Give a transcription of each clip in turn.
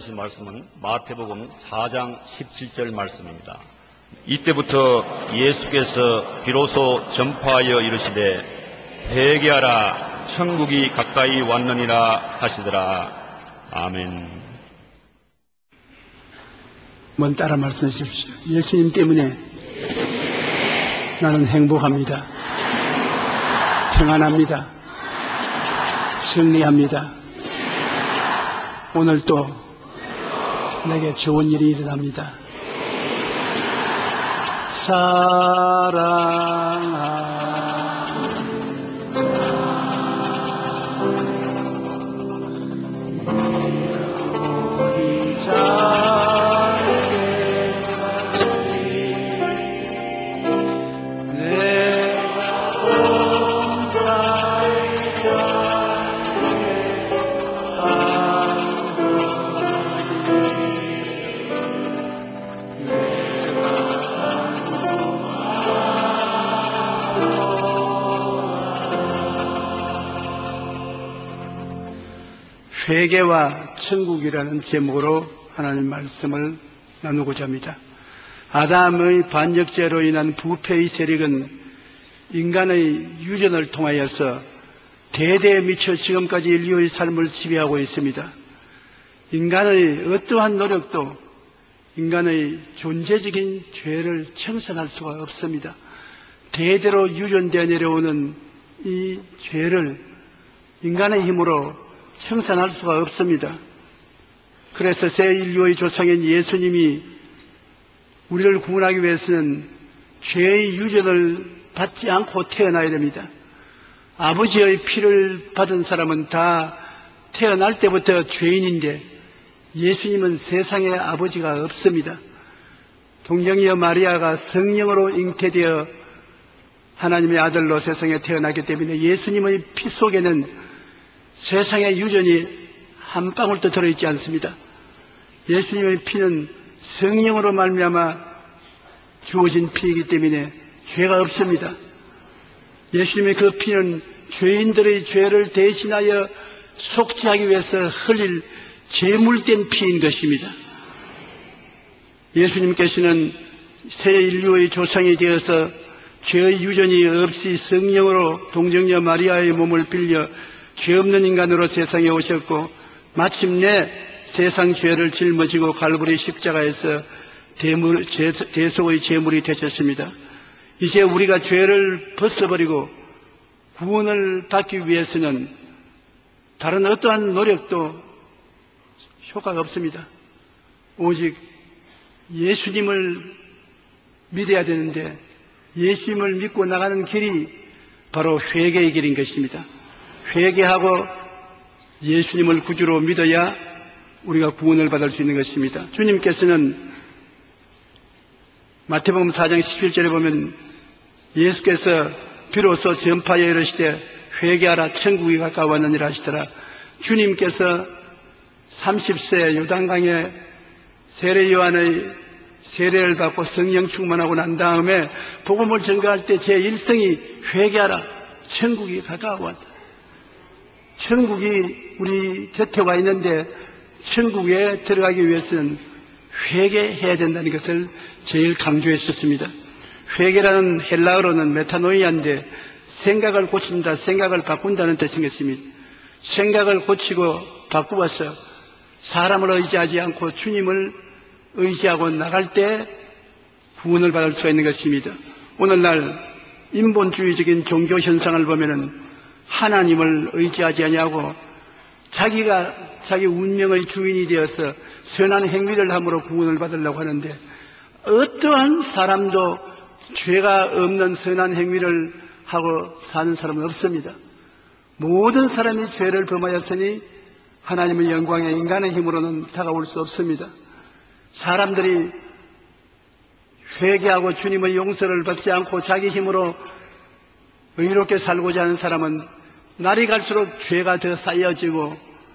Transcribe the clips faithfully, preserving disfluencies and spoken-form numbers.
하신 말씀은 마태복음 사 장 십칠 절 말씀입니다. 이때부터 예수께서 비로소 전파하여 이르시되 회개하라 천국이 가까이 왔느니라 하시더라. 아멘. 먼 따라 말씀해 주십시오. 예수님 때문에 나는 행복합니다. 평안합니다. 승리합니다. 오늘 또 내게 좋은 일이 일어납니다. 사랑하는 자 우리 자에게 같이 내가 범사의 자에게 회개와 천국이라는 제목으로 하나님 말씀을 나누고자 합니다. 아담의 반역죄로 인한 부패의 세력은 인간의 유전을 통하여서 대대에 미쳐 지금까지 인류의 삶을 지배하고 있습니다. 인간의 어떠한 노력도 인간의 존재적인 죄를 청산할 수가 없습니다. 대대로 유전되어 내려오는 이 죄를 인간의 힘으로 청산할 수가 없습니다. 그래서 새 인류의 조상인 예수님이 우리를 구원하기 위해서는 죄의 유전을 받지 않고 태어나야 됩니다. 아버지의 피를 받은 사람은 다 태어날 때부터 죄인인데 예수님은 세상에 아버지가 없습니다. 동정이여 마리아가 성령으로 잉태되어 하나님의 아들로 세상에 태어나기 때문에 예수님의 피 속에는 세상의 유전이 한 방울도 들어있지 않습니다. 예수님의 피는 성령으로 말미암아 주어진 피이기 때문에 죄가 없습니다. 예수님의 그 피는 죄인들의 죄를 대신하여 속죄하기 위해서 흘릴 제물된 피인 것입니다. 예수님께서는 새 인류의 조상이 되어서 죄의 유전이 없이 성령으로 동정녀 마리아의 몸을 빌려 죄 없는 인간으로 세상에 오셨고 마침내 세상 죄를 짊어지고 갈보리 십자가에서 대물, 제, 대속의 제물이 되셨습니다. 이제 우리가 죄를 벗어버리고 구원을 받기 위해서는 다른 어떠한 노력도 효과가 없습니다. 오직 예수님을 믿어야 되는데 예수님을 믿고 나가는 길이 바로 회개의 길인 것입니다. 회개하고 예수님을 구주로 믿어야 우리가 구원을 받을 수 있는 것입니다. 주님께서는 마태복음 사 장 십칠 절에 보면 예수께서 비로소 전파하여 이르시되 회개하라 천국이 가까웠느니라 하시더라. 주님께서 삼십 세 요단강에 세례 요한의 세례를 받고 성령 충만하고 난 다음에 복음을 전가할 때 제일 성이 회개하라 천국이 가까웠다. 천국이 우리 곁에 와 있는데 천국에 들어가기 위해서는 회개해야 된다는 것을 제일 강조했었습니다. 회개라는 헬라어로는 메타노이아인데 생각을 고친다, 생각을 바꾼다는 뜻인 것입니다. 생각을 고치고 바꾸어서 사람을 의지하지 않고 주님을 의지하고 나갈 때 구원을 받을 수가 있는 것입니다. 오늘날 인본주의적인 종교 현상을 보면은 하나님을 의지하지 아니하고 자기가 자기 운명의 주인이 되어서 선한 행위를 함으로 구원을 받으려고 하는데 어떠한 사람도 죄가 없는 선한 행위를 하고 사는 사람은 없습니다. 모든 사람이 죄를 범하였으니 하나님의 영광에 인간의 힘으로는 다가올 수 없습니다. 사람들이 회개하고 주님의 용서를 받지 않고 자기 힘으로 의롭게 살고자 하는 사람은 날이 갈수록 죄가 더 쌓여지고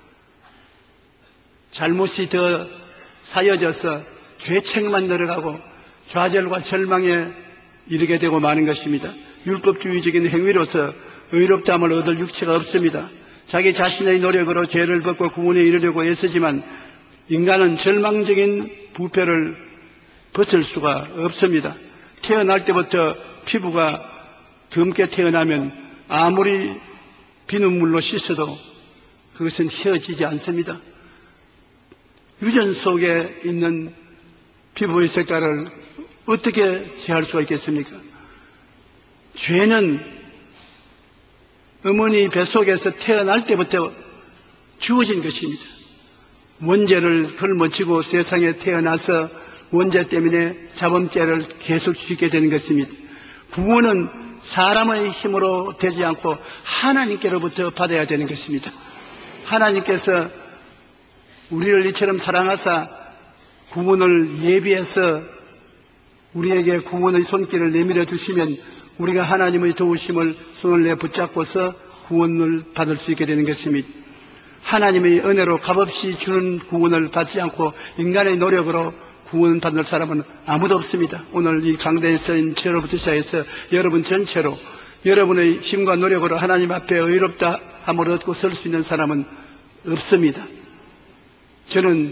잘못이 더 쌓여져서 죄책만 늘어가고 좌절과 절망에 이르게 되고 마는 것입니다. 율법주의적인 행위로서 의롭다함을 얻을 육체가 없습니다. 자기 자신의 노력으로 죄를 벗고 구원에 이르려고 애쓰지만 인간은 절망적인 부패를 벗을 수가 없습니다. 태어날 때부터 피부가 검게 태어나면 아무리 비눗물로 씻어도 그것은 헤어지지 않습니다. 유전 속에 있는 피부의 색깔을 어떻게 제할 수가 있겠습니까? 죄는 어머니 뱃속에서 태어날 때부터 주어진 것입니다. 원죄를 걸머쥐고 세상에 태어나서 원죄 때문에 자범죄를 계속 짓게 되는 것입니다. 구원은 사람의 힘으로 되지 않고 하나님께로부터 받아야 되는 것입니다. 하나님께서 우리를 이처럼 사랑하사 구원을 예비해서 우리에게 구원의 손길을 내밀어 주시면 우리가 하나님의 도우심을 손을 내 붙잡고서 구원을 받을 수 있게 되는 것입니다. 하나님의 은혜로 값없이 주는 구원을 받지 않고 인간의 노력으로 구원 받는 사람은 아무도 없습니다. 오늘 이 강단에 쓰인 저로부터 시작해서 여러분 전체로 여러분의 힘과 노력으로 하나님 앞에 의롭다 함을 얻고 설 수 있는 사람은 없습니다. 저는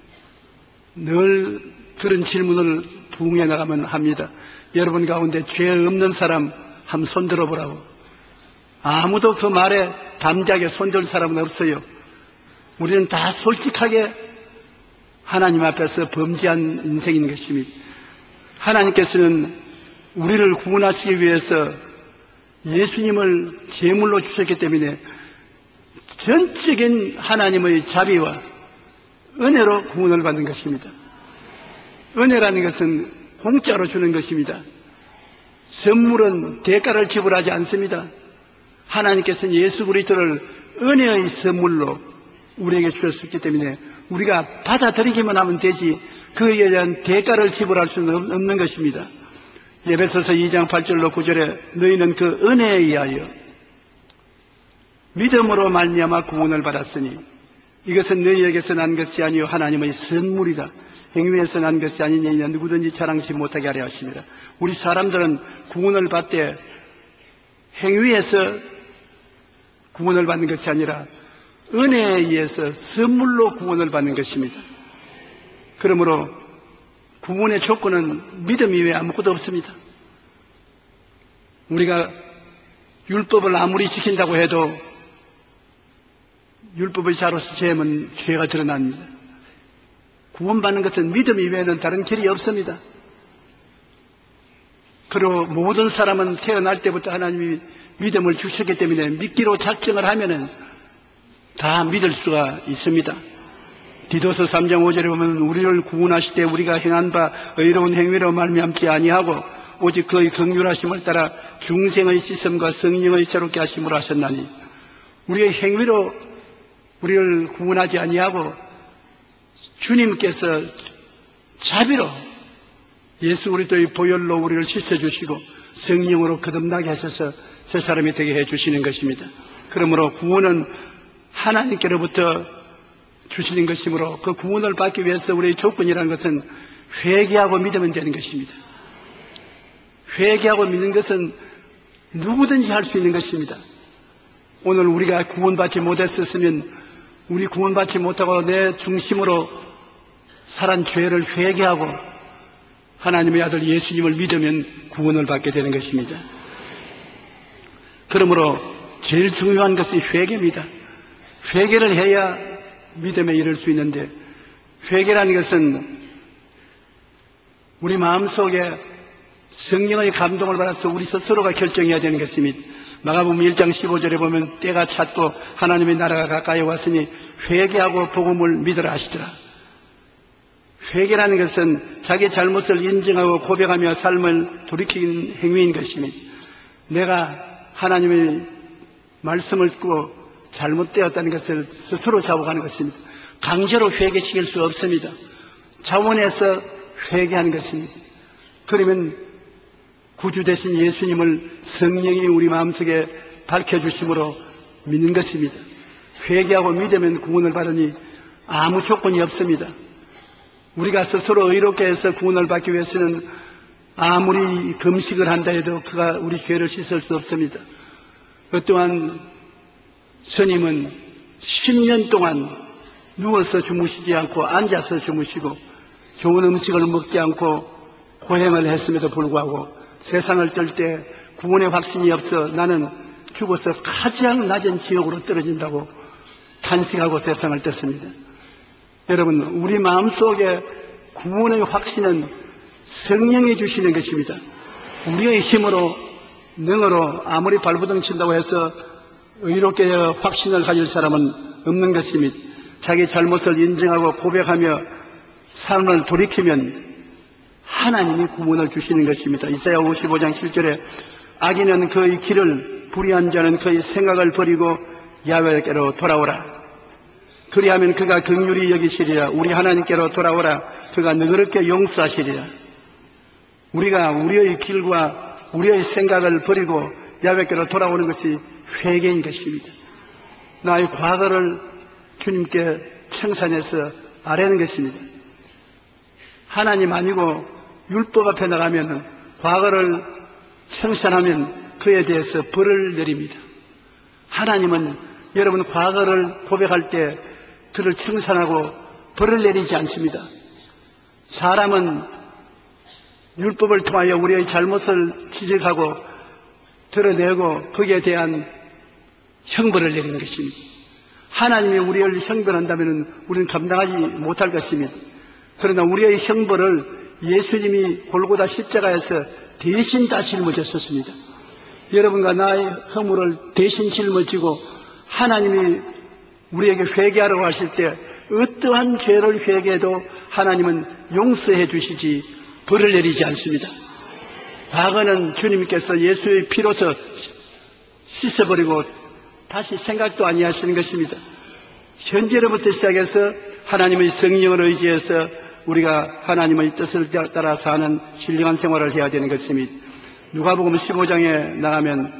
늘 그런 질문을 부응해 나가면 합니다. 여러분 가운데 죄 없는 사람 한번 손 들어보라고. 아무도 그 말에 담대하게 손들 사람은 없어요. 우리는 다 솔직하게 하나님 앞에서 범죄한 인생인 것입니다. 하나님께서는 우리를 구원하시기 위해서 예수님을 제물로 주셨기 때문에 전적인 하나님의 자비와 은혜로 구원을 받는 것입니다. 은혜라는 것은 공짜로 주는 것입니다. 선물은 대가를 지불하지 않습니다. 하나님께서는 예수 그리스도를 은혜의 선물로 우리에게 주셨기 때문에 우리가 받아들이기만 하면 되지 그에 대한 대가를 지불할 수는 없는 것입니다. 에베소서 이 장 팔 절로 구 절에 너희는 그 은혜에 의하여 믿음으로 말미암아 구원을 받았으니 이것은 너희에게서 난 것이 아니요 하나님의 선물이다. 행위에서 난 것이 아니니 누구든지 자랑치 못하게 하려 하십니다. 우리 사람들은 구원을 받되 행위에서 구원을 받는 것이 아니라 은혜에 의해서 선물로 구원을 받는 것입니다. 그러므로 구원의 조건은 믿음 이외에 아무것도 없습니다. 우리가 율법을 아무리 지킨다고 해도 율법의 자로서 죄면 죄가 드러납니다. 구원받는 것은 믿음 이외에는 다른 길이 없습니다. 그리고 모든 사람은 태어날 때부터 하나님이 믿음을 주셨기 때문에 믿기로 작정을 하면은 다 믿을 수가 있습니다. 디도서 삼 장 오 절에 보면 우리를 구원하실 때 우리가 행한 바 의로운 행위로 말미암지 아니하고 오직 그의 긍휼하심을 따라 중생의 씻음과 성령의 새롭게 하심으로 하셨나니 우리의 행위로 우리를 구원하지 아니하고 주님께서 자비로 예수 그리스도의 보혈로 우리를 씻어주시고 성령으로 거듭나게 하셔서 저 사람이 되게 해주시는 것입니다. 그러므로 구원은 하나님께로부터 주시는 것이므로 그 구원을 받기 위해서 우리의 조건이라는 것은 회개하고 믿으면 되는 것입니다. 회개하고 믿는 것은 누구든지 할 수 있는 것입니다. 오늘 우리가 구원받지 못했었으면 우리 구원받지 못하고 내 중심으로 살한 죄를 회개하고 하나님의 아들 예수님을 믿으면 구원을 받게 되는 것입니다. 그러므로 제일 중요한 것이 회개입니다. 회개를 해야 믿음에 이를 수 있는데 회개라는 것은 우리 마음속에 성령의 감동을 받아서 우리 스스로가 결정해야 되는 것입니다. 마가복음 일 장 십오 절에 보면 때가 찼고 하나님의 나라가 가까이 왔으니 회개하고 복음을 믿으라 하시더라. 회개라는 것은 자기 잘못을 인정하고 고백하며 삶을 돌이키는 행위인 것입니다. 내가 하나님의 말씀을 듣고 잘못되었다는 것을 스스로 자복하는 것입니다. 강제로 회개시킬 수 없습니다. 자원해서 회개하는 것입니다. 그러면 구주 되신 예수님을 성령이 우리 마음속에 밝혀주심으로 믿는 것입니다. 회개하고 믿으면 구원을 받으니 아무 조건이 없습니다. 우리가 스스로 의롭게 해서 구원을 받기 위해서는 아무리 금식을 한다 해도 그가 우리 죄를 씻을 수 없습니다. 어떠한 스님은 십 년 동안 누워서 주무시지 않고 앉아서 주무시고 좋은 음식을 먹지 않고 고행을 했음에도 불구하고 세상을 뜰 때 구원의 확신이 없어 나는 죽어서 가장 낮은 지옥으로 떨어진다고 탄식하고 세상을 떴습니다. 여러분, 우리 마음속에 구원의 확신은 성령이 주시는 것입니다. 우리의 힘으로 능으로 아무리 발버둥 친다고 해서 의롭게 확신을 가질 사람은 없는 것입니다. 자기 잘못을 인정하고 고백하며 삶을 돌이키면 하나님이 구원을 주시는 것입니다. 이사야 오십오 장 칠 절에 악인은 그의 길을, 불의한 자는 그의 생각을 버리고 야훼께로 돌아오라. 그리하면 그가 긍휼히 여기시리라. 우리 하나님께로 돌아오라. 그가 너그럽게 용서하시리라. 우리가 우리의 길과 우리의 생각을 버리고 야훼께로 돌아오는 것이 회개인 것입니다. 나의 과거를 주님께 청산해서 아뢰는 것입니다. 하나님 아니고 율법 앞에 나가면 과거를 청산하면 그에 대해서 벌을 내립니다. 하나님은 여러분 과거를 고백할 때 그를 청산하고 벌을 내리지 않습니다. 사람은 율법을 통하여 우리의 잘못을 지적하고 드러내고 거기에 대한 형벌을 내리는 것입니다. 하나님이 우리를 형벌한다면 우리는 감당하지 못할 것입니다. 그러나 우리의 형벌을 예수님이 골고다 십자가에서 대신 다 짊어졌었습니다. 여러분과 나의 허물을 대신 짊어지고 하나님이 우리에게 회개하라고 하실 때 어떠한 죄를 회개해도 하나님은 용서해 주시지 벌을 내리지 않습니다. 과거는 주님께서 예수의 피로서 씻어버리고 다시 생각도 아니하시는 것입니다. 현재로부터 시작해서 하나님의 성령을 의지해서 우리가 하나님의 뜻을 따라 사는 신령한 생활을 해야 되는 것입니다. 누가복음 십오 장에 나가면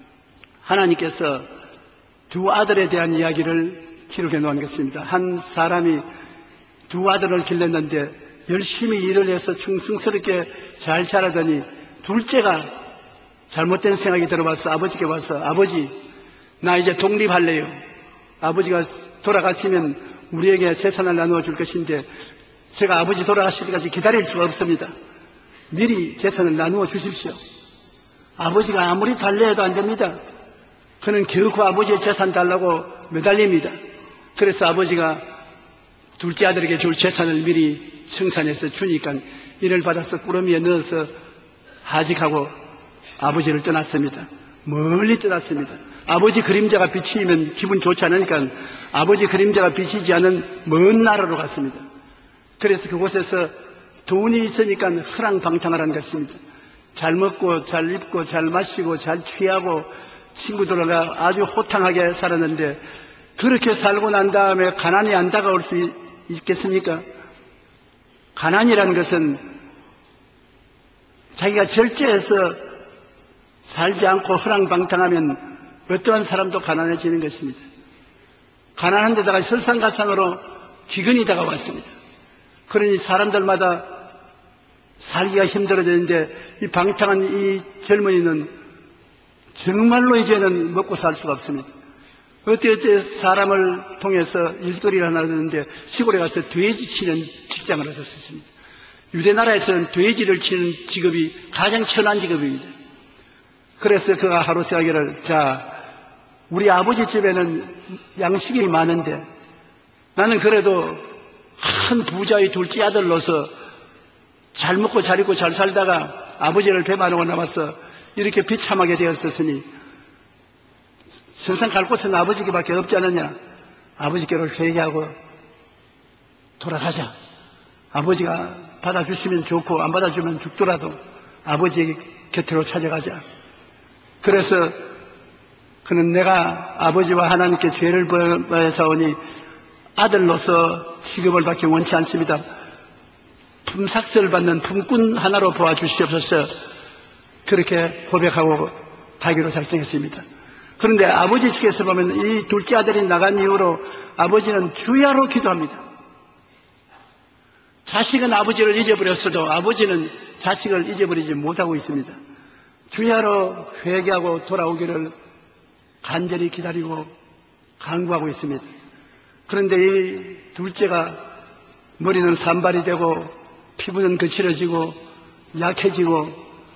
하나님께서 두 아들에 대한 이야기를 기록해 놓은 것입니다. 한 사람이 두 아들을 길렀는데 열심히 일을 해서 충성스럽게 잘 자라더니 둘째가 잘못된 생각이 들어와서 아버지께 와서 아버지 나 이제 독립할래요. 아버지가 돌아가시면 우리에게 재산을 나누어 줄 것인데 제가 아버지 돌아가실 때까지 기다릴 수가 없습니다. 미리 재산을 나누어 주십시오. 아버지가 아무리 달래도 안 됩니다. 그는 결코 아버지의 재산 달라고 매달립니다. 그래서 아버지가 둘째 아들에게 줄 재산을 미리 청산해서 주니까 이를 받아서 꾸러미에 넣어서 하직하고 아버지를 떠났습니다. 멀리 떠났습니다. 아버지 그림자가 비치면 기분 좋지 않으니까 아버지 그림자가 비치지 않은 먼 나라로 갔습니다. 그래서 그곳에서 돈이 있으니까 허랑방탕을 한 것입니다. 잘 먹고 잘 입고 잘 마시고 잘 취하고 친구들과 아주 호탕하게 살았는데 그렇게 살고 난 다음에 가난이 안 다가올 수 있겠습니까? 가난이라는 것은 자기가 절제해서 살지 않고 허랑방탕하면 어떠한 사람도 가난해지는 것입니다. 가난한 데다가 설상가상으로 기근이 다가왔습니다. 그러니 사람들마다 살기가 힘들어지는데 이 방탕한 이 젊은이는 정말로 이제는 먹고 살 수가 없습니다. 어때 어때 사람을 통해서 일거리를 하나 하는데 시골에 가서 돼지 치는 직장을 얻었습니다. 유대 나라에서는 돼지를 치는 직업이 가장 천한 직업입니다. 그래서 그가 하루 생각을 자 우리 아버지 집에는 양식이 많은데 나는 그래도 한 부자의 둘째 아들로서 잘 먹고 잘 입고 잘 살다가 아버지를 배반하고 남아서 이렇게 비참하게 되었으니 세상 갈 곳은 아버지께밖에 없지 않느냐. 아버지께로 회개하고 돌아가자. 아버지가 받아주시면 좋고 안 받아주면 죽더라도 아버지 곁으로 찾아가자. 그래서 그는 내가 아버지와 하나님께 죄를 범하사오니 아들로서 취급을 받기 원치 않습니다. 품삯을 받는 품꾼 하나로 보아주시옵소서. 그렇게 고백하고 가기로 작정했습니다. 그런데 아버지 측에서 보면 이 둘째 아들이 나간 이후로 아버지는 주야로 기도합니다. 자식은 아버지를 잊어버렸어도 아버지는 자식을 잊어버리지 못하고 있습니다. 주야로 회개하고 돌아오기를 간절히 기다리고 간구하고 있습니다. 그런데 이 둘째가 머리는 산발이 되고 피부는 거칠어지고 약해지고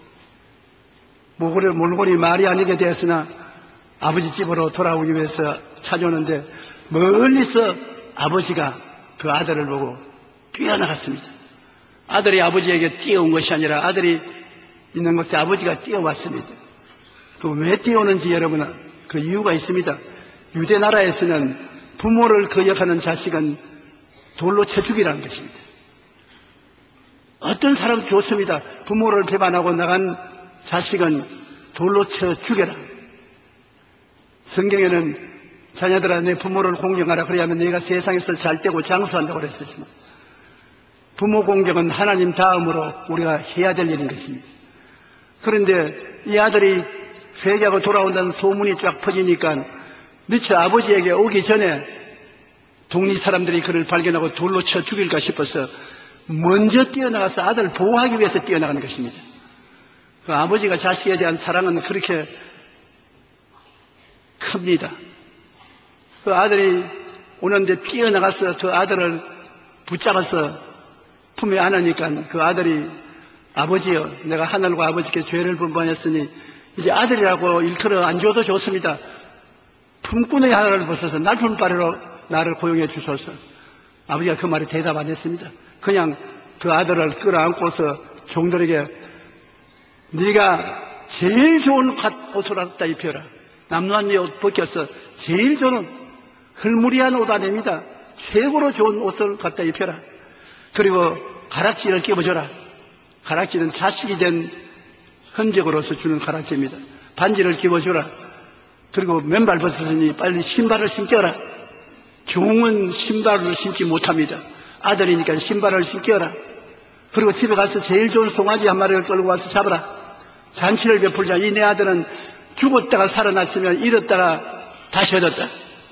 몰골이, 몰골이 말이 아니게 되었으나 아버지 집으로 돌아오기 위해서 찾아오는데 멀리서 아버지가 그 아들을 보고 뛰어나갔습니다. 아들이 아버지에게 뛰어온 것이 아니라 아들이 있는 곳에 아버지가 뛰어왔습니다. 그 왜 뛰어오는지 여러분 그 이유가 있습니다. 유대 나라에서는 부모를 거역하는 자식은 돌로 쳐 죽이라는 것입니다. 어떤 사람 좋습니다. 부모를 배반하고 나간 자식은 돌로 쳐 죽여라. 성경에는 자녀들아 내 부모를 공경하라 그래야면 너희가 세상에서 잘 되고 장수한다고 그랬습니다. 부모 공경은 하나님 다음으로 우리가 해야 될 일인 것입니다. 그런데 이 아들이 회개하고 돌아온다는 소문이 쫙 퍼지니까 미처 아버지에게 오기 전에 동리 사람들이 그를 발견하고 돌로 쳐 죽일까 싶어서 먼저 뛰어나가서 아들을 보호하기 위해서 뛰어나가는 것입니다. 그 아버지가 자식에 대한 사랑은 그렇게 큽니다. 그 아들이 오는데 뛰어나가서 그 아들을 붙잡아서 품에 안으니까 그 아들이 아버지여 내가 하늘과 아버지께 죄를 분반했으니 이제 아들이라고 일컬어 안 줘도 좋습니다. 품꾼의 하나를 벗어서 날품바리로 나를 고용해 주소서. 아버지가 그 말에 대답 안 했습니다. 그냥 그 아들을 끌어안고서 종들에게 네가 제일 좋은 옷을 갖다 입혀라. 남루한 옷 벗겨서 제일 좋은 흘무리한 옷 아닙니다. 최고로 좋은 옷을 갖다 입혀라. 그리고 가락지를 끼워줘라. 가락지는 자식이 된 흔적으로서 주는 가락지입니다. 반지를 끼워주라. 그리고 맨발 벗었으니 빨리 신발을 신겨라. 종은 신발을 신지 못합니다. 아들이니까 신발을 신겨라. 그리고 집에 가서 제일 좋은 송아지 한 마리를 끌고 와서 잡아라. 잔치를 베풀자. 이 내 아들은 죽었다가 살아났으면 잃었다가 다시 얻었다.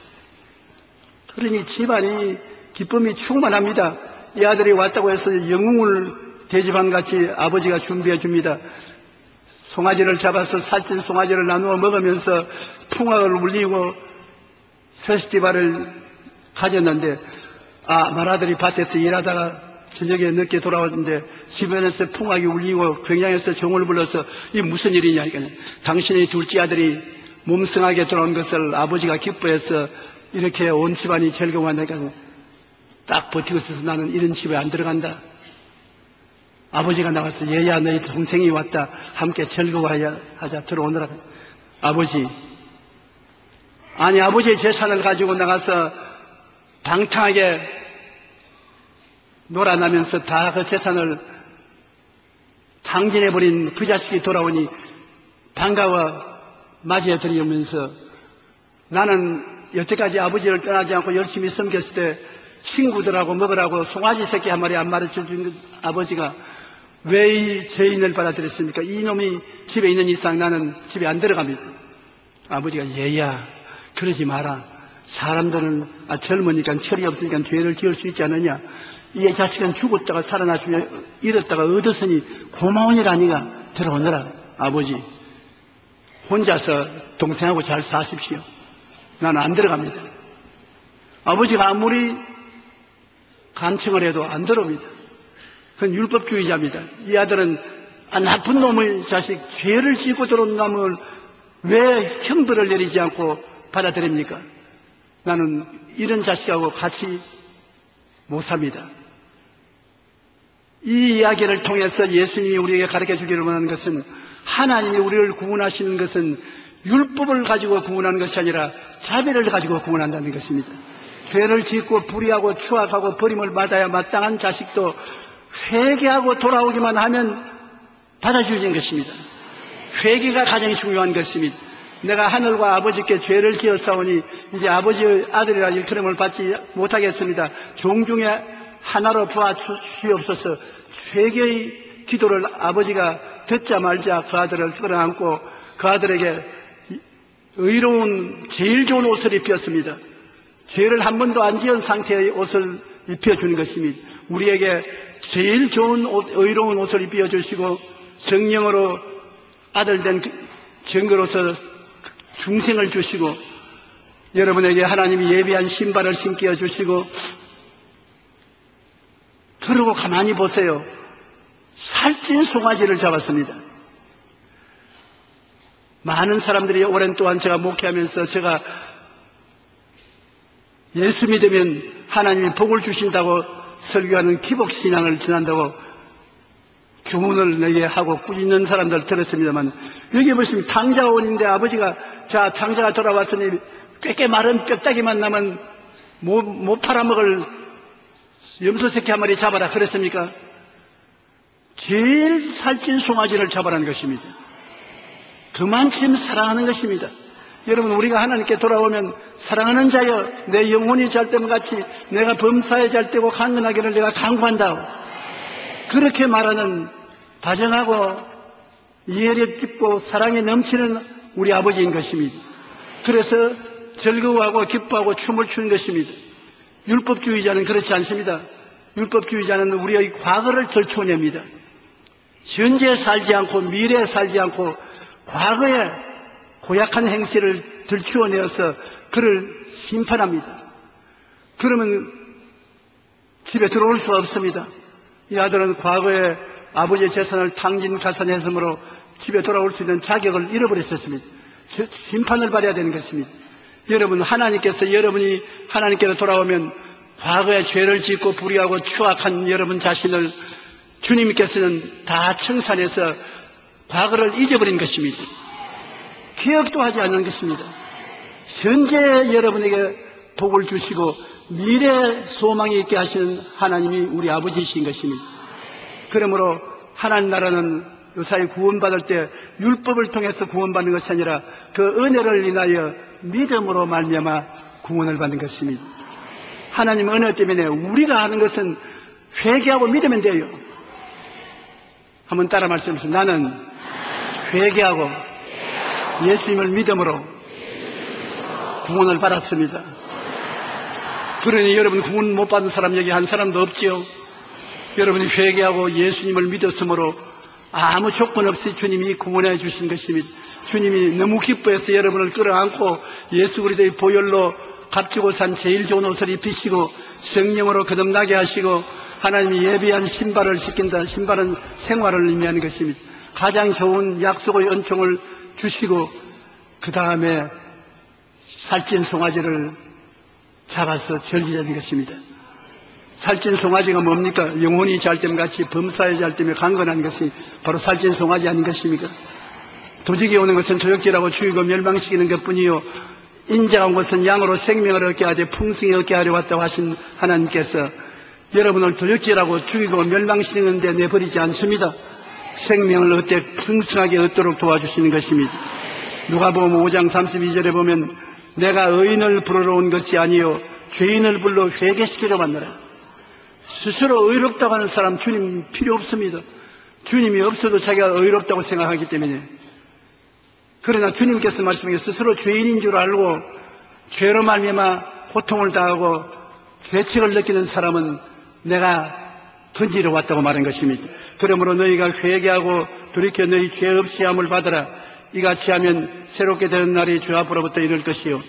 그러니 집안이 기쁨이 충만합니다. 이 아들이 왔다고 해서 영웅을 대접한같이 아버지가 준비해 줍니다. 송아지를 잡아서 살찐 송아지를 나누어 먹으면서 풍악을 울리고 페스티벌을 가졌는데 아, 맏아들이 밭에서 일하다가 저녁에 늦게 돌아왔는데 주변에서 풍악이 울리고 굉장해서 종을 불러서 이 무슨 일이냐 하니까 당신의 둘째 아들이 몸성하게 돌아온 것을 아버지가 기뻐해서 이렇게 온 집안이 즐거워한다니까 딱 버티고 있어서 나는 이런 집에 안 들어간다. 아버지가 나가서 얘야 너희 동생이 왔다. 함께 즐거워하자 하자 들어오느라. 아버지 아니 아버지의 재산을 가지고 나가서 방탕하게 놀아나면서 다 그 재산을 탕진해버린 그 자식이 돌아오니 반가워 맞이해드리면서 나는 여태까지 아버지를 떠나지 않고 열심히 섬겼을 때 친구들하고 먹으라고 송아지 새끼 한 마리 안 말해준 아버지가 왜 이 죄인을 받아들였습니까? 이놈이 집에 있는 이상 나는 집에 안 들어갑니다. 아버지가 얘야 그러지 마라. 사람들은 아, 젊으니까 철이 없으니까 죄를 지을 수 있지 않느냐. 이 자식은 죽었다가 살아났으면 잃었다가 얻었으니 고마운 일 아니가. 들어오너라. 아버지 혼자서 동생하고 잘 사십시오. 나는 안 들어갑니다. 아버지가 아무리 간청을 해도 안 들어옵니다. 그건 율법주의자입니다. 이 아들은 아, 나쁜 놈의 자식, 죄를 짓고 들어온 놈을 왜 형벌을 내리지 않고 받아들입니까? 나는 이런 자식하고 같이 못 삽니다. 이 이야기를 통해서 예수님이 우리에게 가르쳐 주기를 원하는 것은 하나님이 우리를 구원하시는 것은 율법을 가지고 구원하는 것이 아니라 자비를 가지고 구원한다는 것입니다. 죄를 짓고 불의하고 추악하고 버림을 받아야 마땅한 자식도 회개하고 돌아오기만 하면 받아주는 것입니다. 회개가 가장 중요한 것입니다. 내가 하늘과 아버지께 죄를 지었사오니 이제 아버지의 아들이라 일컬음을 받지 못하겠습니다. 종중에 하나로 부어 주시옵소서. 회개의 기도를 아버지가 듣자 말자 그 아들을 끌어안고 그 아들에게 의로운 제일 좋은 옷을 입혔습니다. 죄를 한 번도 안 지은 상태의 옷을 입혀주는 것입니다. 우리에게 제일 좋은 옷, 의로운 옷을 입혀주시고 성령으로 아들된 증거로서 중생을 주시고 여러분에게 하나님이 예비한 신발을 신겨 주시고, 그러고 가만히 보세요. 살찐 송아지를 잡았습니다. 많은 사람들이 오랜 동안 제가 목회하면서 제가 예수 믿으면 하나님이 복을 주신다고 설교하는 기복신앙을 지난다고 교훈을 내게 하고 꾸짖는 사람들 들었습니다만, 여기 보시면 탕자원인데 아버지가 자 탕자가 돌아왔으니 꽤 마른 뼈다귀만 남은 못, 못 팔아먹을 염소새끼 한 마리 잡아라 그랬습니까? 제일 살찐 송아지를 잡아라는 것입니다. 그만큼 사랑하는 것입니다. 여러분, 우리가 하나님께 돌아오면 사랑하는 자여 내 영혼이 잘됨 같이 내가 범사에 잘되고 강건하기를 내가 간구한다. 그렇게 말하는 다정하고 이해력 깊고 사랑에 넘치는 우리 아버지인 것입니다. 그래서 즐거워하고 기뻐하고 춤을 추는 것입니다. 율법주의자는 그렇지 않습니다. 율법주의자는 우리의 과거를 들추어냅니다. 현재에 살지 않고 미래에 살지 않고 과거에 고약한 행실을 들추어내어서 그를 심판합니다. 그러면 집에 들어올 수가 없습니다. 이 아들은 과거에 아버지의 재산을 탕진가산했으므로 집에 돌아올 수 있는 자격을 잃어버렸었습니다. 심판을 받아야 되는 것입니다. 여러분, 하나님께서 여러분이 하나님께로 돌아오면 과거에 죄를 짓고 불의하고 추악한 여러분 자신을 주님께서는 다 청산해서 과거를 잊어버린 것입니다. 기억도 하지 않는 것입니다. 현재 여러분에게 복을 주시고 미래 소망이 있게 하시는 하나님이 우리 아버지이신 것입니다. 그러므로 하나님 나라는 요사이 구원받을 때 율법을 통해서 구원받는 것이 아니라 그 은혜를 인하여 믿음으로 말미암아 구원을 받는 것입니다. 하나님 은혜 때문에 우리가 하는 것은 회개하고 믿으면 돼요. 한번 따라 말씀하세요. 나는 회개하고 예수님을 믿음으로 구원을 받았습니다. 그러니 여러분, 구원 못 받은 사람 여기 한 사람도 없지요. 여러분이 회개하고 예수님을 믿었으므로 아무 조건 없이 주님이 구원해 주신 것입니다. 주님이 너무 기뻐해서 여러분을 끌어안고 예수 그리스도의 보혈로 값지고 산 제일 좋은 옷을 입히시고 성령으로 거듭나게 하시고 하나님이 예비한 신발을 시킨다. 신발은 생활을 의미하는 것입니다. 가장 좋은 약속의 은총을 주시고 그 다음에 살찐 송아지를 잡아서 절기자는 것입니다. 살찐 송아지가 뭡니까? 영혼이 잘됨 같이 범사에 잘됨에 강건한 것이 바로 살찐 송아지 아닌 것입니까? 도적이 오는 것은 도적질하고 죽이고 멸망시키는 것뿐이요 인자가 온 것은 양으로 생명을 얻게 하되 풍성히 얻게 하려 왔다고 하신 하나님께서 여러분을 도적질하고 죽이고 멸망시키는 데 내버리지 않습니다. 생명을 얻되 풍성하게 얻도록 도와주시는 것입니다. 누가복음 오 장 삼십이 절에 보면 내가 의인을 부르러 온 것이 아니요 죄인을 불러 회개시키려 왔노라. 스스로 의롭다고 하는 사람 주님 필요 없습니다. 주님이 없어도 자기가 의롭다고 생각하기 때문에. 그러나 주님께서 말씀하신 스스로 죄인인 줄 알고 죄로 말미암아 고통을 당하고 죄책을 느끼는 사람은 내가 건지러 왔다고 말한 것입니다. 그러므로 너희가 회개하고 돌이켜 너희 죄 없이 함을 받으라. 이같이 하면 새롭게 되는 날이 주 앞으로부터 이를 것이요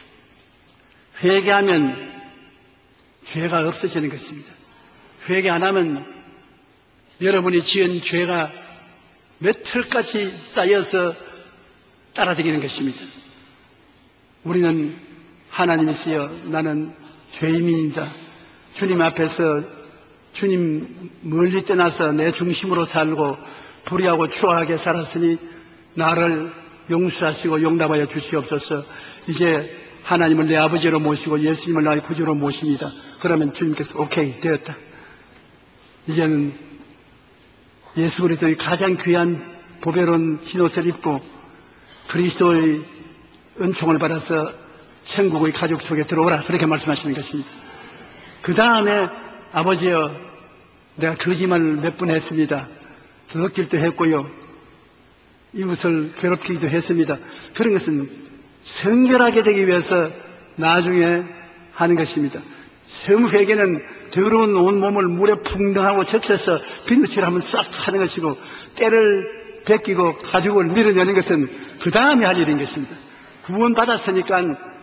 회개하면 죄가 없어지는 것입니다. 회개 안 하면 여러분이 지은 죄가 몇 털같이 쌓여서 따라다니는 것입니다. 우리는 하나님이시여 나는 죄인입니다. 주님 앞에서 주님 멀리 떠나서 내 중심으로 살고 불의하고 추악하게 살았으니 나를 용서하시고 용납하여 주시옵소서. 이제 하나님을 내 아버지로 모시고 예수님을 나의 구주로 모십니다. 그러면 주님께서 오케이 되었다. 이제는 예수 그리스도의 가장 귀한 보배로운 흰옷을 입고 그리스도의 은총을 받아서 천국의 가족 속에 들어오라. 그렇게 말씀하시는 것입니다. 그 다음에 아버지여 내가 거짓말을 몇 번 했습니다. 도둑질도 했고요. 이웃을 괴롭히기도 했습니다. 그런 것은 성결하게 되기 위해서 나중에 하는 것입니다. 성회개는 더러운 온몸을 물에 풍덩하고 적셔서 비누칠하면 싹 하는 것이고 때를 벗기고 가죽을 밀어내는 것은 그 다음에 할 일인 것입니다. 구원받았으니까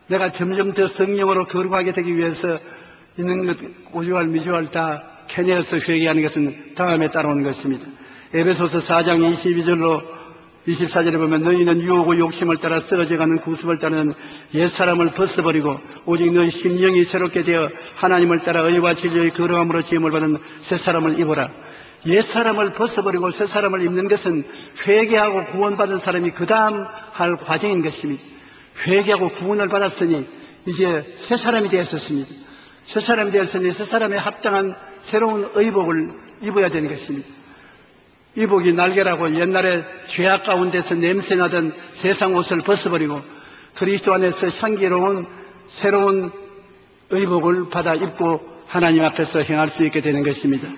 내가 점점 더 성령으로 거룩하게 되기 위해서 있는 것, 오주알, 미주알 다 캐내어서 회개하는 것은 다음에 따라오는 것입니다. 에베소서 사 장 이십이 절로 이십사 절에 보면 너희는 유혹과 욕심을 따라 썩어져가는 구습을 따르는 옛사람을 벗어버리고 오직 너희 심령이 새롭게 되어 하나님을 따라 의와 진리의 거룩함으로 지음을 받은 새사람을 입어라. 옛사람을 벗어버리고 새사람을 입는 것은 회개하고 구원받은 사람이 그 다음 할 과정인 것입니다. 회개하고 구원을 받았으니 이제 새사람이 되었습니다. 새사람이 되었으니 새사람에 합당한 새로운 의복을 입어야 되는 것입니다. 의복이 날개라고 옛날에 죄악 가운데서 냄새나던 세상 옷을 벗어버리고 그리스도 안에서 향기로운 새로운 의복을 받아 입고 하나님 앞에서 행할 수 있게 되는 것입니다.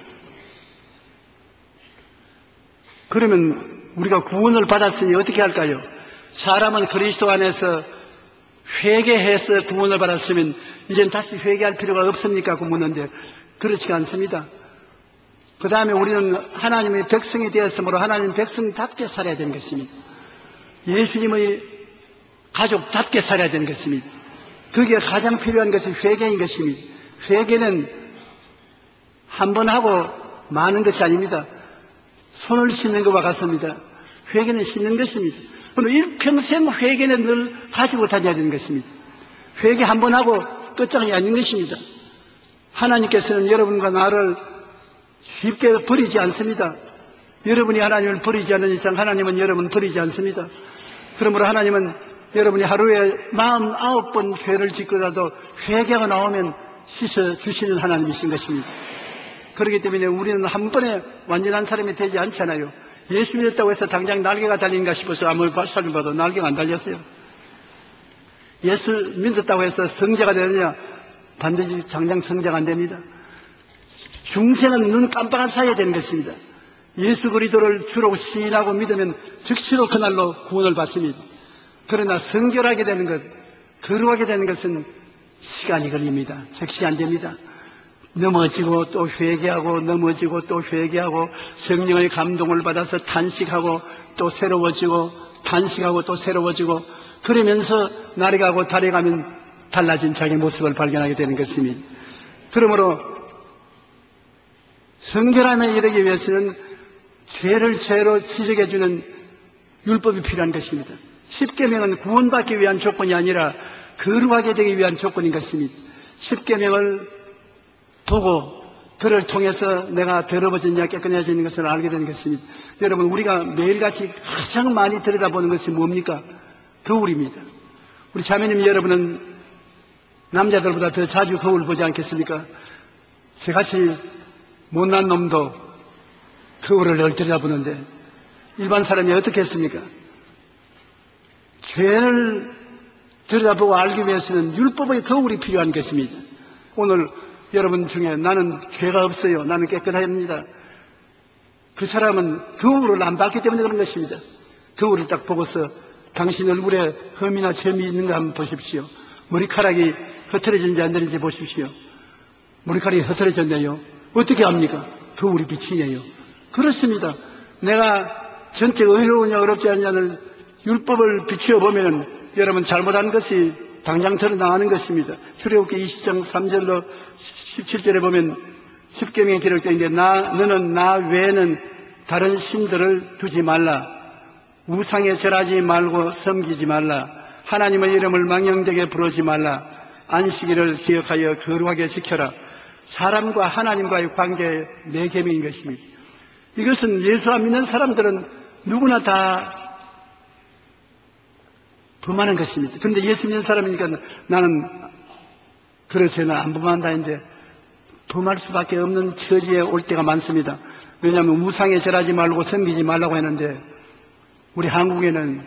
그러면 우리가 구원을 받았으니 어떻게 할까요? 사람은 그리스도 안에서 회개해서 구원을 받았으면 이젠 다시 회개할 필요가 없습니까? 그 묻는데 그렇지 않습니다. 그 다음에 우리는 하나님의 백성이 되었으므로 하나님 백성답게 살아야 되는 것입니다. 예수님의 가족답게 살아야 되는 것입니다. 그게 가장 필요한 것이 회개인 것입니다. 회개는 한 번 하고 마는 것이 아닙니다. 손을 씻는 것과 같습니다. 회개는 씻는 것입니다. 그럼 일평생 회개는 늘 가지고 다녀야 되는 것입니다. 회개 한 번 하고 끝장이 아닌 것입니다. 하나님께서는 여러분과 나를 쉽게 버리지 않습니다. 여러분이 하나님을 버리지 않는 이상 하나님은 여러분을 버리지 않습니다. 그러므로 하나님은 여러분이 하루에 마흔아홉 번 죄를 짓고라도 회개가 나오면 씻어주시는 하나님이신 것입니다. 그렇기 때문에 우리는 한 번에 완전한 사람이 되지 않잖아요. 예수 믿었다고 해서 당장 날개가 달린가 싶어서 아무리 발사를 봐도 날개가 안 달렸어요. 예수 믿었다고 해서 성자가 되느냐? 반드시 당장 성자가 안 됩니다. 중생은 눈 깜빡한 사이에 되는 것입니다. 예수 그리스도를 주로 시인하고 믿으면 즉시로 그날로 구원을 받습니다. 그러나 성결하게 되는 것, 거룩하게 되는 것은 시간이 걸립니다. 즉시 안 됩니다. 넘어지고 또 회개하고 넘어지고 또 회개하고 성령의 감동을 받아서 탄식하고 또 새로워지고 탄식하고 또 새로워지고 그러면서 날이 가고 달이 가면 달라진 자기 모습을 발견하게 되는 것입니다. 그러므로 성결함에 이르기 위해서는 죄를 죄로 지적해주는 율법이 필요한 것입니다. 십계명은 구원받기 위한 조건이 아니라 거룩하게 되기 위한 조건인 것입니다. 십계명을 보고 그를 통해서 내가 더러워졌냐 깨끗해지는 것을 알게 되는 것입니다. 여러분 우리가 매일같이 가장 많이 들여다보는 것이 뭡니까? 거울입니다. 우리 자매님 여러분은 남자들보다 더 자주 거울 보지 않겠습니까? 저같이 못난 놈도 거울을 늘 들여다보는데 일반 사람이 어떻게 했습니까? 죄를 들여다보고 알기 위해서는 율법의 거울이 필요한 것입니다. 오늘 여러분 중에 나는 죄가 없어요. 나는 깨끗합니다. 그 사람은 거울을 안 봤기 때문에 그런 것입니다. 거울을 딱 보고서 당신 얼굴에 흠이나 점이 있는가 한번 보십시오. 머리카락이 흐트러진지 안 되는지 보십시오. 머리카락이 흐트러졌네요. 어떻게 합니까? 거울이 비치네요. 그렇습니다. 내가 전체 의로우냐 어렵지 않냐를 율법을 비추어 보면 여러분 잘못한 것이 당장 드러나는 것입니다. 출애굽기 이십 장 삼 절로 십칠 절에 보면 십계명에 기록되어 있는데 나, 너는 나 외에는 다른 신들을 두지 말라. 우상에 절하지 말고 섬기지 말라. 하나님의 이름을 망령되게 부르지 말라. 안식일을 기억하여 거룩하게 지켜라. 사람과 하나님과의 관계의 내 계명인 것입니다. 이것은 예수 안 믿는 사람들은 누구나 다 범하는 것입니다. 그런데 예수 믿는 사람이니까 나는 그렇지 나 안 범한다 했는데 범할 수밖에 없는 처지에 올 때가 많습니다. 왜냐하면 우상에 절하지 말고 섬기지 말라고 했는데 우리 한국에는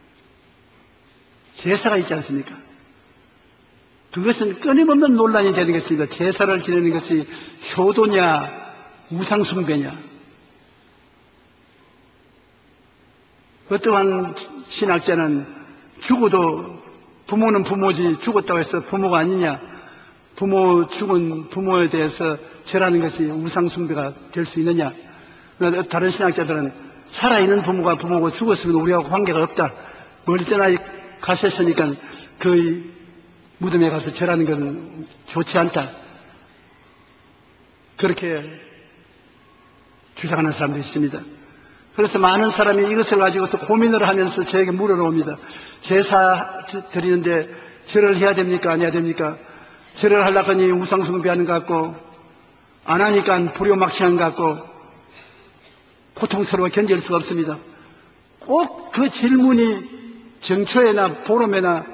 제사가 있지 않습니까? 그것은 끊임없는 논란이 되는 것입니다. 제사를 지내는 것이 효도냐 우상숭배냐. 어떠한 신학자는 죽어도 부모는 부모지 죽었다고 해서 부모가 아니냐. 부모 죽은 부모에 대해서 절하는 것이 우상숭배가 될 수 있느냐. 다른 신학자들은 살아있는 부모가 부모고 죽었으면 우리하고 관계가 없다. 멀리 떠나 가셨으니까 그 무덤에 가서 절하는 건 좋지 않다. 그렇게 주장하는 사람도 있습니다. 그래서 많은 사람이 이것을 가지고서 고민을 하면서 저에게 물어옵니다. 제사 드리는데 절을 해야 됩니까? 안 해야 됩니까? 절을 하려고 하니 우상숭배하는 것 같고, 안 하니까 불효막심하는 것 같고, 고통스러워 견딜 수가 없습니다. 꼭 그 질문이 정초에나 보름에나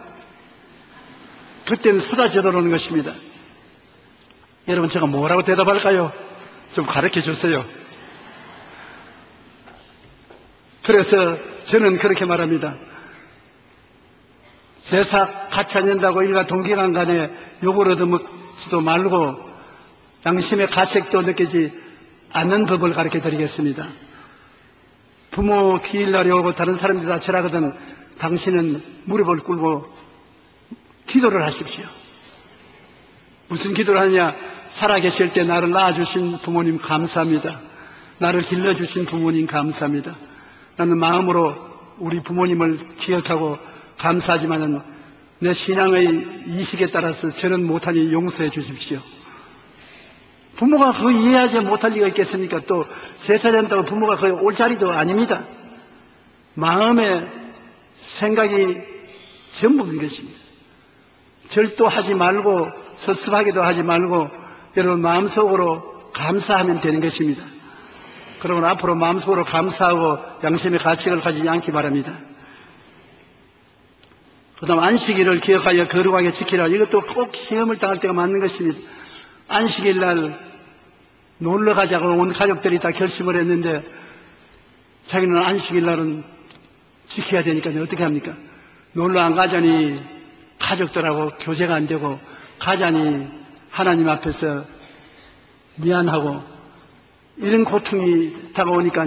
그때는 쏟아져 들어오는 것입니다. 여러분, 제가 뭐라고 대답할까요? 좀 가르쳐 주세요. 그래서 저는 그렇게 말합니다. 제사 같이 안 된다고 일가 동기간 간에 욕을 얻어먹지도 말고 양심의 가책도 느끼지 않는 법을 가르쳐 드리겠습니다. 부모 기일날이 오고 다른 사람들이 다 절하거든 당신은 무릎을 꿇고 기도를 하십시오. 무슨 기도를 하느냐? 살아계실 때 나를 낳아주신 부모님 감사합니다. 나를 길러주신 부모님 감사합니다. 나는 마음으로 우리 부모님을 기억하고 감사하지만은 내 신앙의 이식에 따라서 저는 못하니 용서해 주십시오. 부모가 그거 이해하지 못할 리가 있겠습니까? 또 제사 된다고 부모가 거의 올 자리도 아닙니다. 마음의 생각이 전부인 것입니다. 절도 하지 말고 섭섭하기도 하지 말고 여러분 마음속으로 감사하면 되는 것입니다. 그러면 앞으로 마음속으로 감사하고 양심의 가책을 가지지 않기 바랍니다. 그 다음 안식일을 기억하여 거룩하게 지키라. 이것도 꼭 시험을 당할 때가 맞는 것입니다. 안식일 날 놀러 가자고 온 가족들이 다 결심을 했는데 자기는 안식일 날은 지켜야 되니까 어떻게 합니까? 놀러 안 가자니 가족들하고 교제가 안 되고 가자니 하나님 앞에서 미안하고 이런 고통이 다가오니까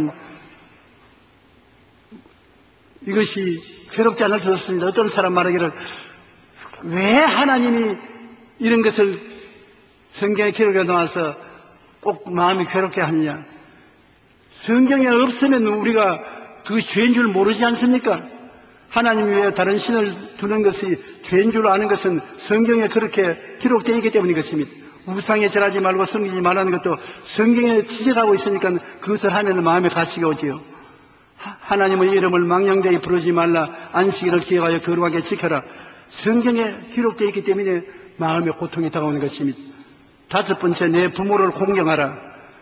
이것이 괴롭지 않을 수 없습니다. 어떤 사람 말하기를 왜 하나님이 이런 것을 성경에 기록해 놓아서 꼭 마음이 괴롭게 하느냐. 성경에 없으면 우리가 그것이 죄인 줄 모르지 않습니까? 하나님 외에 다른 신을 두는 것이 죄인 줄 아는 것은 성경에 그렇게 기록되어 있기 때문인 것입니다. 우상에 절하지 말고 섬기지 말라는 것도 성경에 지적하고 있으니까 그것을 하면 마음에 가치가 오지요. 하나님의 이름을 망령되이 부르지 말라. 안식일을 기억하여 거룩하게 지켜라. 성경에 기록되어 있기 때문에 마음의 고통이 다가오는 것입니다. 다섯 번째, 내 부모를 공경하라.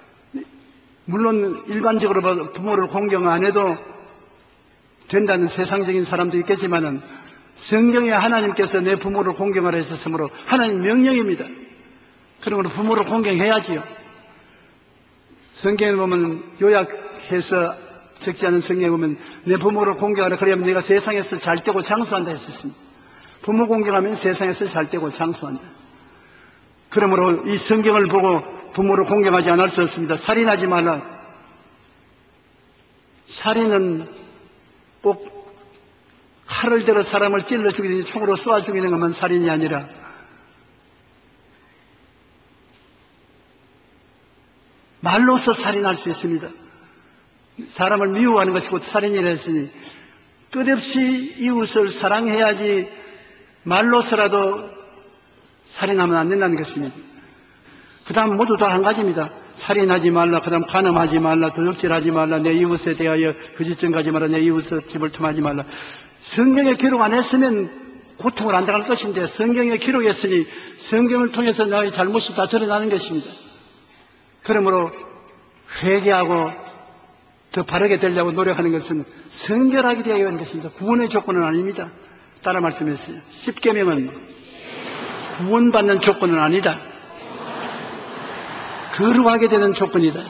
물론 일반적으로 부모를 공경 안 해도 된다는 세상적인 사람도 있겠지만은 성경에 하나님께서 내 부모를 공경하라 하셨으므로 하나님 명령입니다. 그러므로 부모를 공경해야지요. 성경에 보면 요약해서 적지 않은 성경에 보면 내 부모를 공경하라. 그러면 내가 세상에서 잘 되고 장수한다 했었습니다. 부모 공경하면 세상에서 잘 되고 장수한다. 그러므로 이 성경을 보고 부모를 공경하지 않을 수 없습니다. 살인하지 말라. 살인은 꼭 칼을 들어 사람을 찔러 죽이든지 총으로 쏘아 죽이는 것만 살인이 아니라 말로서 살인할 수 있습니다. 사람을 미워하는 것이 곧 살인이라 했으니 끝없이 이웃을 사랑해야지 말로서라도 살인하면 안 된다는 것입니다. 그 다음 모두 다 한 가지입니다. 살인하지 말라. 그 다음 간음하지 말라. 도둑질하지 말라. 내 이웃에 대하여 거짓증가지 말라. 내 이웃의 집을 틈하지 말라. 성경에 기록 안 했으면 고통을 안 당할 것인데 성경에 기록했으니 성경을 통해서 나의 잘못이 다 드러나는 것입니다. 그러므로 회개하고 더 바르게 되려고 노력하는 것은 성결하게 되어야 하는 것입니다. 구원의 조건은 아닙니다. 따라 말씀했어요. 십계명은 구원받는 조건은 아니다. 거룩하게 되는 조건이다.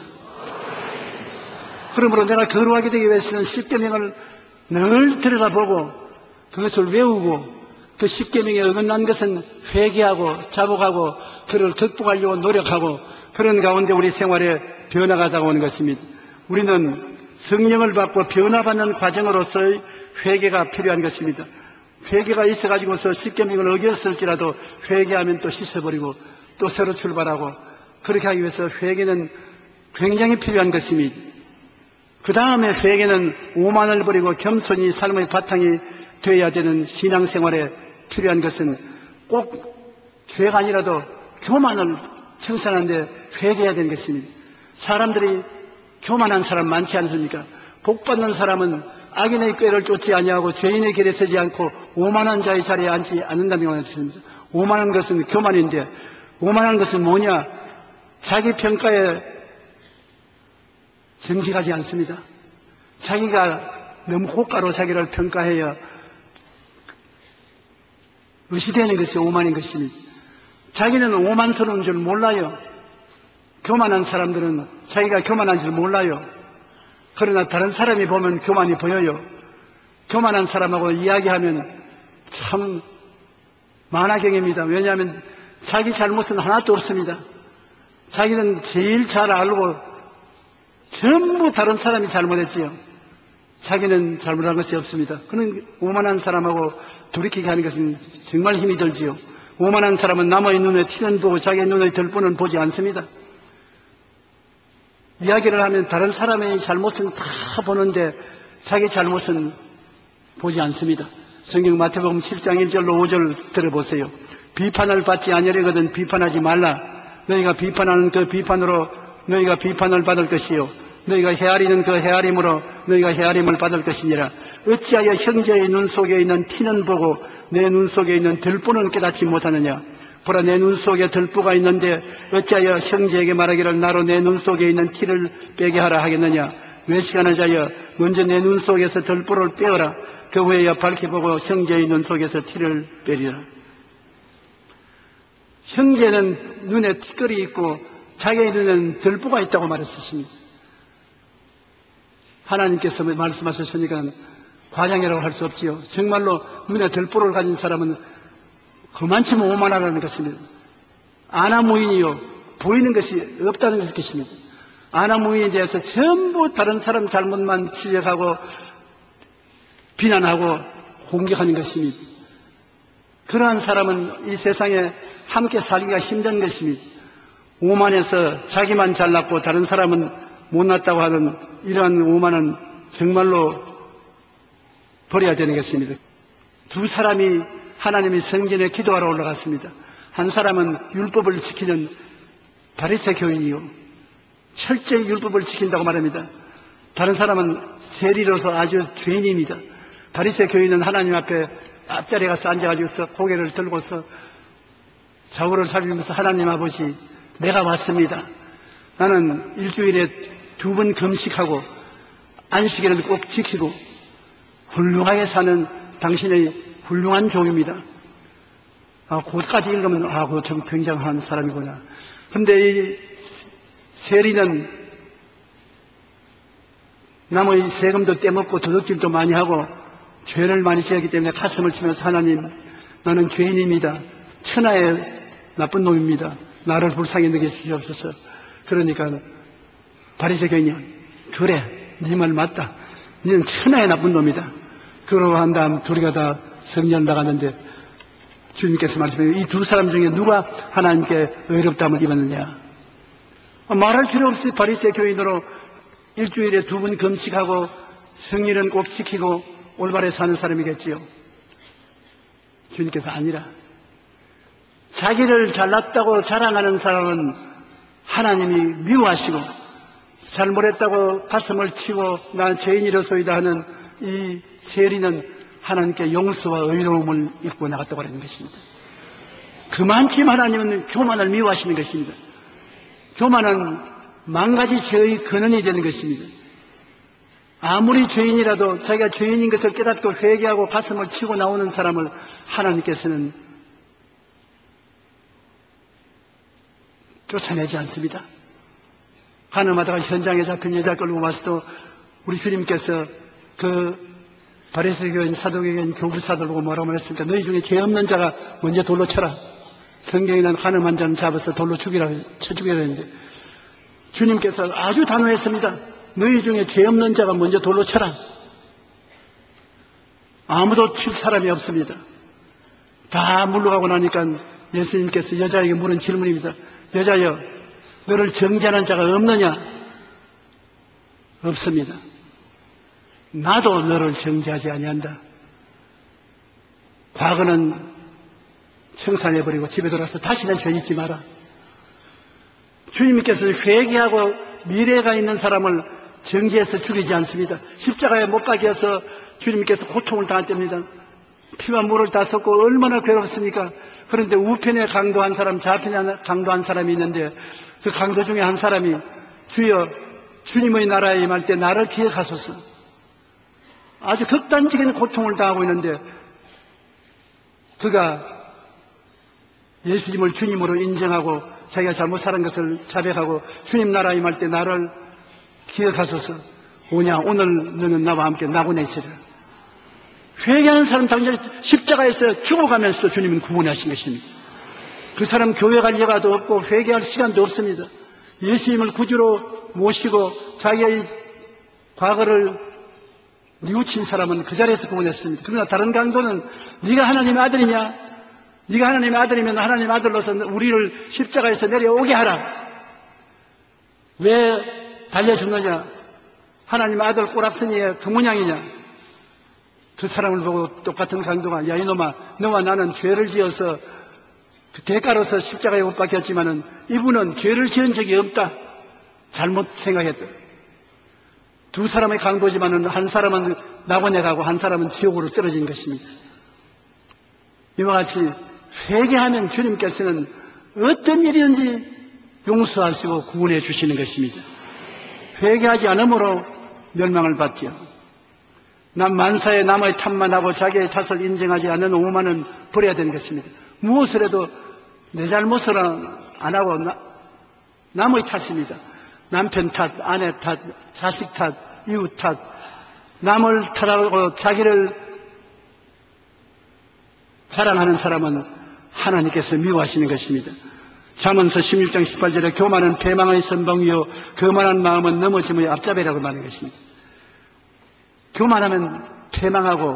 그러므로 내가 거룩하게 되기 위해서는 십계명을 늘 들여다보고 그것을 외우고 그 십계명에 어긋난 것은 회개하고 자복하고 그를 극복하려고 노력하고 그런 가운데 우리 생활에 변화가 다가오는 것입니다. 우리는 성령을 받고 변화받는 과정으로서의 회개가 필요한 것입니다. 회개가 있어가지고서 십계명을 어겼을지라도 회개하면 또 씻어버리고 또 새로 출발하고 그렇게 하기 위해서 회개는 굉장히 필요한 것입니다. 그 다음에 회개는 오만을 버리고 겸손히 삶의 바탕이 되어야 되는 신앙생활에 필요한 것은 꼭 죄가 아니라도 교만을 청산하는데 회개해야 되는 것입니다. 사람들이 교만한 사람 많지 않습니까? 복받는 사람은 악인의 꾀를 쫓지 아니하고 죄인의 길에 서지 않고 오만한 자의 자리에 앉지 않는다는 것입니다. 오만한 것은 교만인데, 오만한 것은 뭐냐? 자기 평가에 정직하지 않습니다. 자기가 너무 고가로 자기를 평가해야 의시되는 것이 오만인 것입니다. 자기는 오만스러운 줄 몰라요. 교만한 사람들은 자기가 교만한 줄 몰라요. 그러나 다른 사람이 보면 교만이 보여요. 교만한 사람하고 이야기하면 참 만화경입니다. 왜냐하면 자기 잘못은 하나도 없습니다. 자기는 제일 잘 알고 전부 다른 사람이 잘못했지요. 자기는 잘못한 것이 없습니다. 그런 오만한 사람하고 돌이키게 하는 것은 정말 힘이 들지요. 오만한 사람은 남의 눈에 티는 보고 자기의 눈에 들보는 보지 않습니다. 이야기를 하면 다른 사람의 잘못은 다 보는데 자기 잘못은 보지 않습니다. 성경 마태복음 칠 장 일 절로 오 절 들어보세요. 비판을 받지 아니하려거든 비판하지 말라. 너희가 비판하는 그 비판으로 너희가 비판을 받을 것이요 너희가 헤아리는 그 헤아림으로 너희가 헤아림을 받을 것이니라. 어찌하여 형제의 눈 속에 있는 티는 보고 내 눈 속에 있는 들보는 깨닫지 못하느냐. 보라, 내 눈 속에 들보가 있는데 어찌하여 형제에게 말하기를 나로 내 눈 속에 있는 티를 빼게 하라 하겠느냐. 외식하는 자여, 먼저 내 눈 속에서 들보를 빼어라. 그 후에야 밝히 보고 형제의 눈 속에서 티를 빼리라. 형제는 눈에 티끌이 있고 자기의 눈에는 들보가 있다고 말했습니다. 하나님께서 말씀하셨으니까 과장이라고 할 수 없지요. 정말로 눈에 들보를 가진 사람은 그만치면 오만하다는 것입니다. 아나무인이요, 보이는 것이 없다는 것입니다. 아나무인에 대해서 전부 다른 사람 잘못만 지적하고 비난하고 공격하는 것입니다. 그러한 사람은 이 세상에 함께 살기가 힘든 것입니다. 오만해서 자기만 잘났고 다른 사람은 못났다고 하는 이러한 오만은 정말로 버려야 되는 것입니다. 두 사람이 하나님의 성전에 기도하러 올라갔습니다. 한 사람은 율법을 지키는 바리새 교인이요, 철저히 율법을 지킨다고 말합니다. 다른 사람은 세리로서 아주 죄인입니다. 바리새 교인은 하나님 앞에 앞자리에 가서 앉아가지고서 고개를 들고서 좌우를 살피면서 하나님 아버지, 내가 왔습니다. 나는 일주일에 두 번 금식하고 안식일을 꼭 지키고 훌륭하게 사는 당신의 훌륭한 종입니다. 아, 그것까지 읽으면 아, 그거 참 굉장한 사람이구나. 그런데 이 세리는 남의 세금도 떼먹고 도둑질도 많이 하고 죄를 많이 지었기 때문에 가슴을 치면서 하나님, 나는 죄인입니다. 천하의 나쁜 놈입니다. 나를 불쌍히 여겨주시옵소서. 그러니까 바리새 교인이 그래, 네 말 맞다. 너는 천하의 나쁜 놈이다. 그러고 한 다음 둘이가 다 성전 나갔는데 주님께서 말씀해요. 이 두 사람 중에 누가 하나님께 의롭다함을 입었느냐. 말할 필요 없이 바리새 교인으로 일주일에 두 번 금식하고 성일은 꼭 지키고 올바르게 사는 사람이겠지요. 주님께서 아니라, 자기를 잘났다고 자랑하는 사람은 하나님이 미워하시고 잘못했다고 가슴을 치고 난 죄인이로소이다 하는 이 세리는 하나님께 용서와 의로움을 입고 나갔다고 하는 것입니다. 그만큼 하나님은 교만을 미워하시는 것입니다. 교만은 만가지 죄의 근원이 되는 것입니다. 아무리 죄인이라도 자기가 죄인인 것을 깨닫고 회개하고 가슴을 치고 나오는 사람을 하나님께서는 쫓아내지 않습니다. 가늠하다가 현장에 잡힌 여자 끌고 와서도 우리 주님께서 그 바리새 교인, 사두개인, 교부사들 보고 뭐라고 말했습니까? 너희 중에 죄 없는 자가 먼저 돌로 쳐라. 성경에는 가늠한 자는 잡아서 돌로 죽이라, 쳐 죽이라 했는데 주님께서 아주 단호했습니다. 너희 중에 죄 없는 자가 먼저 돌로 쳐라. 아무도 칠 사람이 없습니다. 다 물러가고 나니까 예수님께서 여자에게 물은 질문입니다. 여자여, 너를 정죄하는 자가 없느냐? 없습니다. 나도 너를 정죄하지 아니한다. 과거는 청산해버리고 집에 돌아서 다시는 죄 짓지 마라. 주님께서 회개하고 미래가 있는 사람을 정죄해서 죽이지 않습니다. 십자가에 못 박여서 주님께서 고통을 당했답니다. 피와 물을 다 섞고 얼마나 괴롭습니까? 그런데 우편에 강도한 사람, 좌편에 강도한 사람이 있는데 그 강도 중에 한 사람이 주여 주님의 나라에 임할 때 나를 기억하소서. 아주 극단적인 고통을 당하고 있는데 그가 예수님을 주님으로 인정하고 자기가 잘못 살은 것을 자백하고 주님 나라에 임할 때 나를 기억하소서. 오냐 오늘 너는 나와 함께 나고내 있으라. 회개하는 사람 당장 십자가에서 죽어가면서도 주님은 구원하신 것입니다. 그 사람 교회 갈 여가도 없고 회개할 시간도 없습니다. 예수님을 구주로 모시고 자기의 과거를 뉘우친 사람은 그 자리에서 구원했습니다. 그러나 다른 강도는 네가 하나님의 아들이냐? 네가 하나님의 아들이면 하나님의 아들로서 우리를 십자가에서 내려오게 하라. 왜 달려 죽느냐? 하나님의 아들 꼬락서니의 그 모양이냐? 그 사람을 보고 똑같은 강도가 야 이놈아 너와 나는 죄를 지어서 그 대가로서 십자가에 못 박혔지만은 이분은 죄를 지은 적이 없다. 잘못 생각했다. 두 사람의 강도지만은 한 사람은 낙원에 가고 한 사람은 지옥으로 떨어진 것입니다. 이와 같이 회개하면 주님께서는 어떤 일이든지 용서하시고 구원해 주시는 것입니다. 회개하지 않으므로 멸망을 받지요. 남 만사에 남의 탓만 하고 자기의 탓을 인정하지 않는 오만은 버려야 되는 것입니다. 무엇을 해도 내 잘못을 안 하고 나, 남의 탓입니다. 남편 탓, 아내 탓, 자식 탓, 이웃 탓, 남을 탓하고 자기를 자랑하는 사람은 하나님께서 미워하시는 것입니다. 잠언서 십육 장 십팔 절에 교만은 패망의 선봉이요 거만한 마음은 넘어짐의 앞잡이라고 말하는 것입니다. 교만하면 패망하고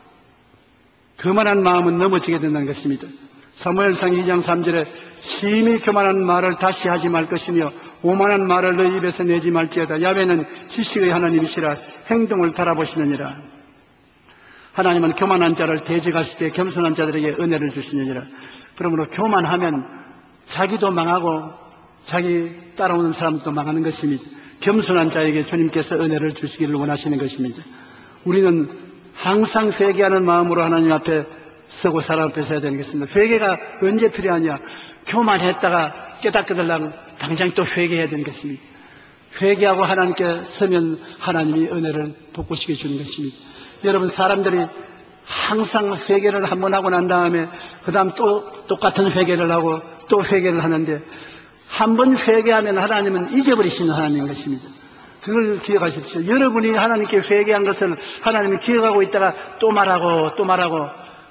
거만한 마음은 넘어지게 된다는 것입니다. 사무엘상 이 장 삼 절에 심히 교만한 말을 다시 하지 말 것이며 오만한 말을 너희 입에서 내지 말지어다. 야훼는 지식의 하나님이시라 행동을 달아보시느니라. 하나님은 교만한 자를 대적하시되 겸손한 자들에게 은혜를 주시느니라. 그러므로 교만하면 자기도 망하고 자기 따라오는 사람도 망하는 것입니다. 겸손한 자에게 주님께서 은혜를 주시기를 원하시는 것입니다. 우리는 항상 회개하는 마음으로 하나님 앞에 서고 사람 앞에 서야 되는 것입니다. 회개가 언제 필요하냐? 교만했다가 깨닫게들랑 당장 또 회개해야 되는 것입니다. 회개하고 하나님께 서면 하나님이 은혜를 돋구시켜 주는 것입니다. 여러분 사람들이 항상 회개를 한번 하고 난 다음에 그 다음 또 똑같은 회개를 하고 또 회개를 하는데 한 번 회개하면 하나님은 잊어버리시는 하나님인 것입니다. 그걸 기억하십시오. 여러분이 하나님께 회개한 것을 하나님이 기억하고 있다가 또 말하고 또 말하고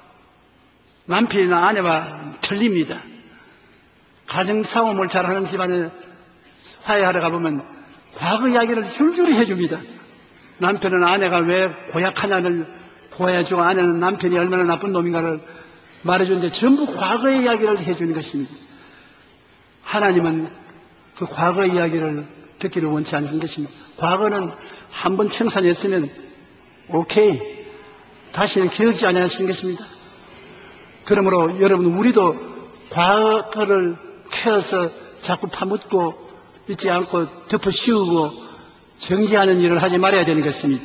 남편이나 아내와 틀립니다. 가정싸움을 잘하는 집안에 화해하러 가보면 과거 이야기를 줄줄이 해줍니다. 남편은 아내가 왜 고약하냐를 고해주고 아내는 남편이 얼마나 나쁜 놈인가를 말해주는데 전부 과거의 이야기를 해주는 것입니다. 하나님은 그 과거의 이야기를 듣기를 원치 않는 것입니다. 과거는 한번 청산했으면 오케이 다시는 기억지 않으시는 것입니다. 그러므로 여러분 우리도 과거를 캐어서 자꾸 파묻고 있지 않고 덮어 씌우고 정지하는 일을 하지 말아야 되는 것입니다.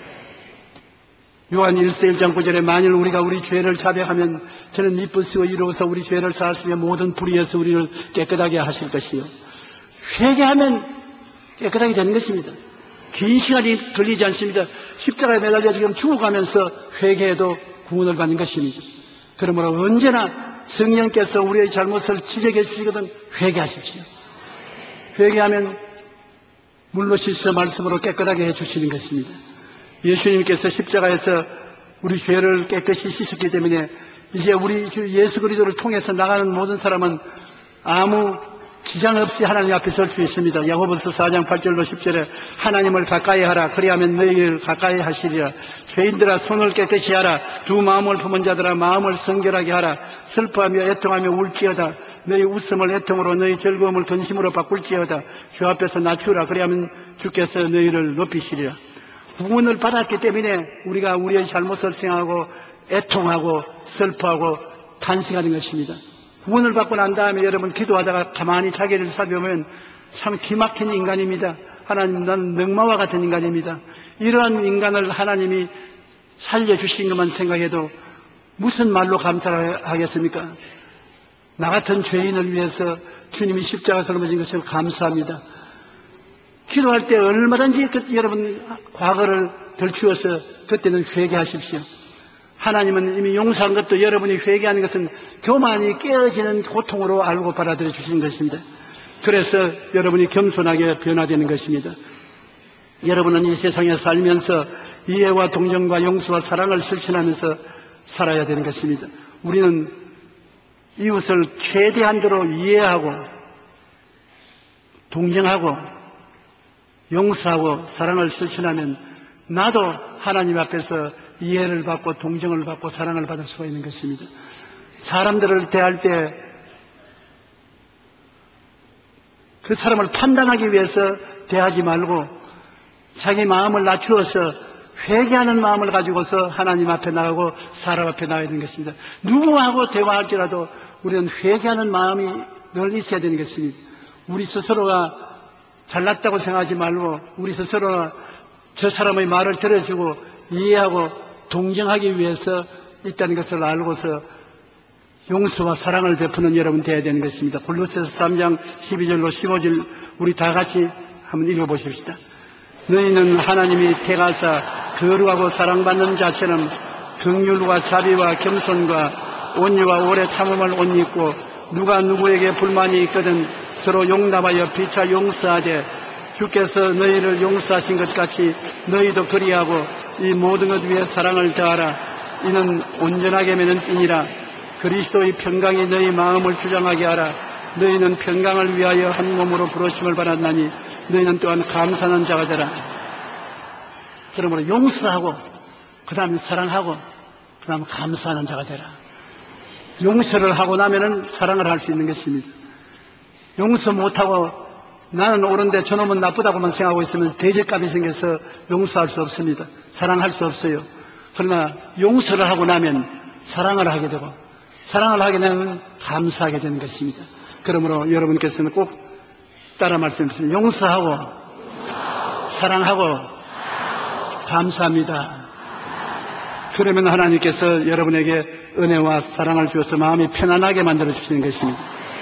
요한 일서 일 장 구 절에 만일 우리가 우리 죄를 자백하면 저는 미쁘시고 이로써 우리 죄를 사하시며 모든 불의에서 우리를 깨끗하게 하실 것이요. 회개하면 깨끗하게 되는 것입니다. 긴 시간이 걸리지 않습니다. 십자가에 매달려 지금 죽어가면서 회개해도 구원을 받는 것입니다. 그러므로 언제나 성령께서 우리의 잘못을 지적해 주시거든 회개하십시오. 회개하면 물로 씻어 말씀으로 깨끗하게 해주시는 것입니다. 예수님께서 십자가에서 우리 죄를 깨끗이 씻었기 때문에 이제 우리 주 예수 그리스도를 통해서 나가는 모든 사람은 아무 지장 없이 하나님 앞에 설 수 있습니다. 야고보서 사 장 팔 절로 십 절에 하나님을 가까이 하라. 그리하면 너희를 가까이 하시리라. 죄인들아 손을 깨끗이 하라. 두 마음을 품은 자들아 마음을 성결하게 하라. 슬퍼하며 애통하며 울지어다. 너희 웃음을 애통으로 너희 즐거움을 근심으로 바꿀지어다. 주 앞에서 낮추라. 그리하면 주께서 너희를 높이시리라. 구원을 받았기 때문에 우리가 우리의 잘못을 생각하고 애통하고 슬퍼하고 탄식하는 것입니다. 구원을 받고 난 다음에 여러분 기도하다가 가만히 자기를 살펴보면 참 기막힌 인간입니다. 하나님, 나는 늑마와 같은 인간입니다. 이러한 인간을 하나님이 살려주신 것만 생각해도 무슨 말로 감사를 하겠습니까? 나 같은 죄인을 위해서 주님이 십자가 돌아오신 것을 감사합니다. 기도할 때 얼마든지 그, 여러분 과거를 덜추어서 그때는 회개하십시오. 하나님은 이미 용서한 것도 여러분이 회개하는 것은 교만이 깨어지는 고통으로 알고 받아들여 주시는 것입니다. 그래서 여러분이 겸손하게 변화되는 것입니다. 여러분은 이 세상에 살면서 이해와 동정과 용서와 사랑을 실천하면서 살아야 되는 것입니다. 우리는 이웃을 최대한도로 이해하고 동정하고 용서하고 사랑을 실천하면 나도 하나님 앞에서 이해를 받고 동정을 받고 사랑을 받을 수가 있는 것입니다. 사람들을 대할 때 그 사람을 판단하기 위해서 대하지 말고 자기 마음을 낮추어서 회개하는 마음을 가지고서 하나님 앞에 나가고 사람 앞에 나가야 되는 것입니다. 누구하고 대화할지라도 우리는 회개하는 마음이 늘 있어야 되는 것입니다. 우리 스스로가 잘났다고 생각하지 말고 우리 스스로가 저 사람의 말을 들어주고 이해하고 동정하기 위해서 있다는 것을 알고서 용서와 사랑을 베푸는 여러분 되어야 되는 것입니다. 골로새서 삼 장 십이 절로 십오 절 우리 다 같이 한번 읽어보십시다. 너희는 하나님이 택하사 거룩하고 사랑받는 자처럼 긍휼과 자비와 겸손과 온유와 오래 참음을 옷 입고 누가 누구에게 불만이 있거든 서로 용납하여 피차 용서하되 주께서 너희를 용서하신 것 같이 너희도 그리하고 이 모든 것 위에 사랑을 더하라. 이는 온전하게 매는 띠니라. 그리스도의 평강이 너희 마음을 주장하게 하라. 너희는 평강을 위하여 한 몸으로 부르심을 받았나니 너희는 또한 감사하는 자가 되라. 그러므로 용서하고 그 다음에 사랑하고 그 다음에 감사하는 자가 되라. 용서를 하고 나면은 사랑을 할 수 있는 것입니다. 용서 못하고 나는 옳은데 저놈은 나쁘다고만 생각하고 있으면 대적감이 생겨서 용서할 수 없습니다. 사랑할 수 없어요. 그러나 용서를 하고 나면 사랑을 하게 되고 사랑을 하게 되면 감사하게 되는 것입니다. 그러므로 여러분께서는 꼭 따라 말씀해주세요. 용서하고 사랑하고 감사합니다. 그러면 하나님께서 여러분에게 은혜와 사랑을 주어서 마음이 편안하게 만들어 주시는 것입니다.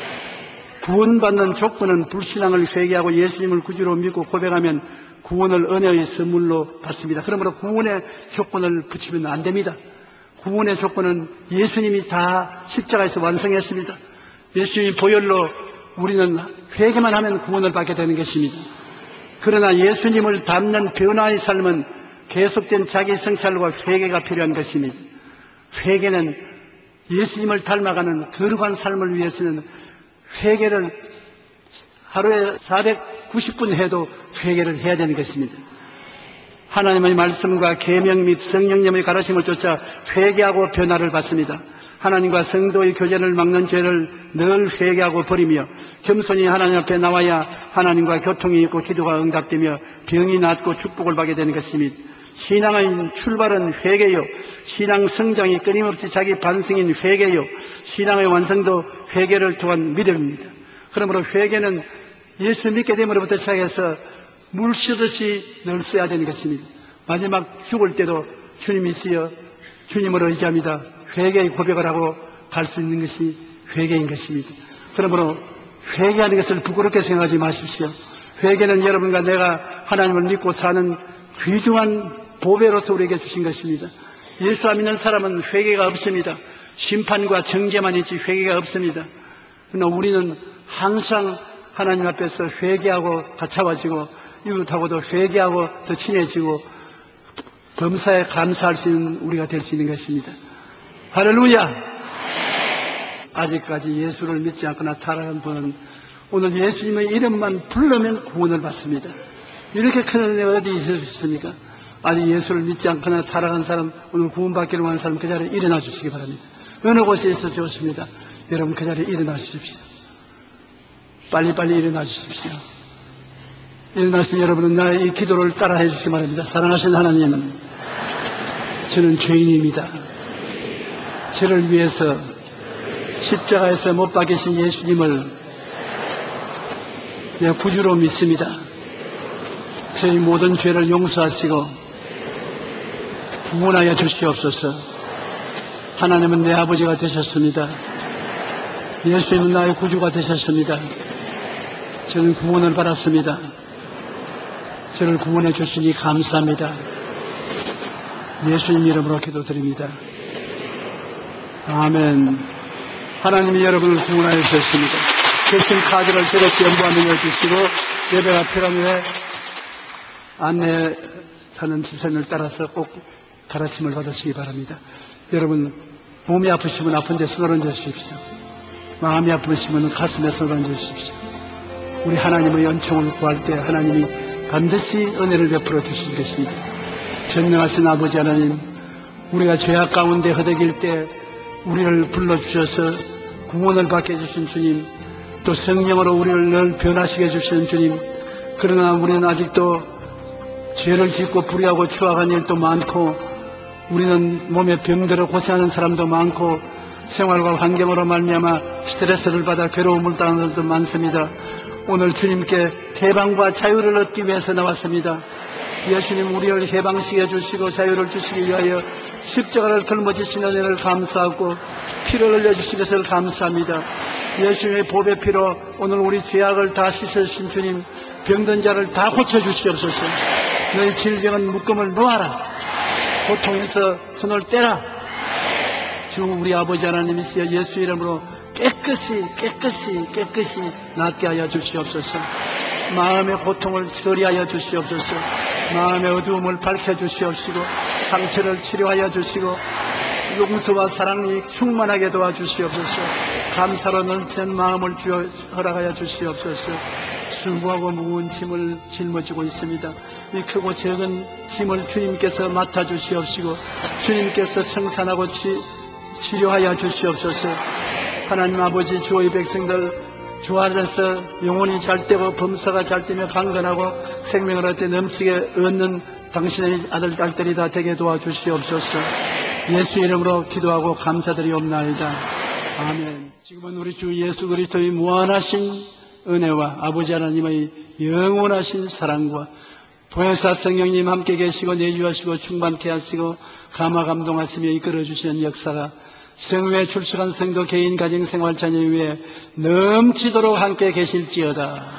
구원받는 조건은 불신앙을 회개하고 예수님을 구주로 믿고 고백하면 구원을 은혜의 선물로 받습니다. 그러므로 구원의 조건을 붙이면 안 됩니다. 구원의 조건은 예수님이 다 십자가에서 완성했습니다. 예수님이 보혈로 우리는 회개만 하면 구원을 받게 되는 것입니다. 그러나 예수님을 닮는 변화의 삶은 계속된 자기 성찰과 회개가 필요한 것입니다. 회개는 예수님을 닮아가는 거룩한 삶을 위해서는 회개를 하루에 사백구십 분 해도 회개를 해야 되는 것입니다. 하나님의 말씀과 계명 및 성령님의 가르침을 쫓아 회개하고 변화를 받습니다. 하나님과 성도의 교제를 막는 죄를 늘 회개하고 버리며 겸손히 하나님 앞에 나와야 하나님과 교통이 있고 기도가 응답되며 병이 낫고 축복을 받게 되는 것입니다. 신앙의 출발은 회개요. 신앙 성장이 끊임없이 자기 반성인 회개요. 신앙의 완성도 회개를 통한 믿음입니다. 그러므로 회개는 예수 믿게 됨으로부터 시작해서 물 씻듯이 늘 써야 되는 것입니다. 마지막 죽을 때도 주님 있으여 주님을 의지합니다. 회개의 고백을 하고 갈 수 있는 것이 회개인 것입니다. 그러므로 회개하는 것을 부끄럽게 생각하지 마십시오. 회개는 여러분과 내가 하나님을 믿고 사는 귀중한 보배로서 우리에게 주신 것입니다. 예수 안 믿는 사람은 회개가 없습니다. 심판과 정죄만 있지 회개가 없습니다. 그러나 우리는 항상 하나님 앞에서 회개하고 가차워지고 이웃하고도 회개하고 더 친해지고 범사에 감사할 수 있는 우리가 될 수 있는 것입니다. 할렐루야! 아직까지 예수를 믿지 않거나 타락한 분은 오늘 예수님의 이름만 부르면 구원을 받습니다. 이렇게 큰 은혜가 어디 있을 수 있습니까? 아직 예수를 믿지 않거나 타락한 사람, 오늘 구원받기를 원하는 사람 그 자리에 일어나 주시기 바랍니다. 어느 곳에 있어 좋습니다. 여러분 그 자리에 일어나 주십시오. 빨리빨리 일어나 주십시오. 일어나신 여러분은 나의 이 기도를 따라해 주시기 바랍니다. 사랑하신 하나님, 저는 죄인입니다. 저를 위해서 십자가에서 못 박히신 예수님을 내 구주로 믿습니다. 저희 모든 죄를 용서하시고 구원하여 주시옵소서. 하나님은 내 아버지가 되셨습니다. 예수님은 나의 구주가 되셨습니다. 저는 구원을 받았습니다. 저를 구원해 주시니 감사합니다. 예수님 이름으로 기도드립니다. 아멘. 하나님이 여러분을 구원하여 주셨습니다. 대신 카드를 저같이 연구하며 주시고 예배가 필요한 후에 안내하는 지선을 따라서 꼭 가르침을 받으시기 바랍니다. 여러분, 몸이 아프시면 아픈 데 손을 얹어 주십시오. 마음이 아프시면 가슴에 손을 얹어 주십시오. 우리 하나님의 은총을 구할 때 하나님이 반드시 은혜를 베풀어 주실 것입니다. 전능하신 아버지 하나님, 우리가 죄악 가운데 허덕일 때 우리를 불러주셔서 구원을 받게 해주신 주님, 또 성령으로 우리를 늘 변화시켜 해주시는 주님, 그러나 우리는 아직도 죄를 짓고 불의하고 추악한 일도 많고, 우리는 몸에 병들어 고생하는 사람도 많고, 생활과 환경으로 말미암아 스트레스를 받아 괴로움을 당하는 사람도 많습니다. 오늘 주님께 해방과 자유를 얻기 위해서 나왔습니다. 예수님, 우리를 해방시켜 주시고 자유를 주시기 위하여 십자가를 짊어지신 은혜를 감사하고 피를 흘려주신 것을 감사합니다. 예수님의 보배 피로 오늘 우리 죄악을 다 씻어주신 주님, 병든 자를 다 고쳐주시옵소서. 너희 질병은 묶음을 놓아라. 고통에서 손을 떼라. 주 우리 아버지 하나님이시여 예수 이름으로 깨끗이 깨끗이 깨끗이 낫게 하여 주시옵소서. 마음의 고통을 처리하여 주시옵소서. 마음의 어두움을 밝혀주시옵시고 상처를 치료하여 주시고 용서와 사랑이 충만하게 도와주시옵소서. 감사로 넘치는 마음을 주어 허락하여 주시옵소서. 수고하고 무거운 짐을 짊어지고 있습니다. 이 크고 적은 짐을 주님께서 맡아주시옵시고 주님께서 청산하고 치, 치료하여 주시옵소서. 하나님 아버지, 주의 백성들 주 안에서 영혼이 잘되고 범사가 잘되며 강건하고 생명을 얻되 넘치게 얻는 당신의 아들 딸들이 다 되게 도와주시옵소서. 예수 이름으로 기도하고 감사드리옵나이다. 아멘. 지금은 우리 주 예수 그리스도의 무한하신 은혜와 아버지 하나님의 영원하신 사랑과 보혜사 성령님 함께 계시고 내주하시고 충만케 하시고 감화 감동하시며 이끌어 주시는 역사가 성회에 출석한 성도 개인 가정 생활 자녀 위에 넘치도록 함께 계실지어다.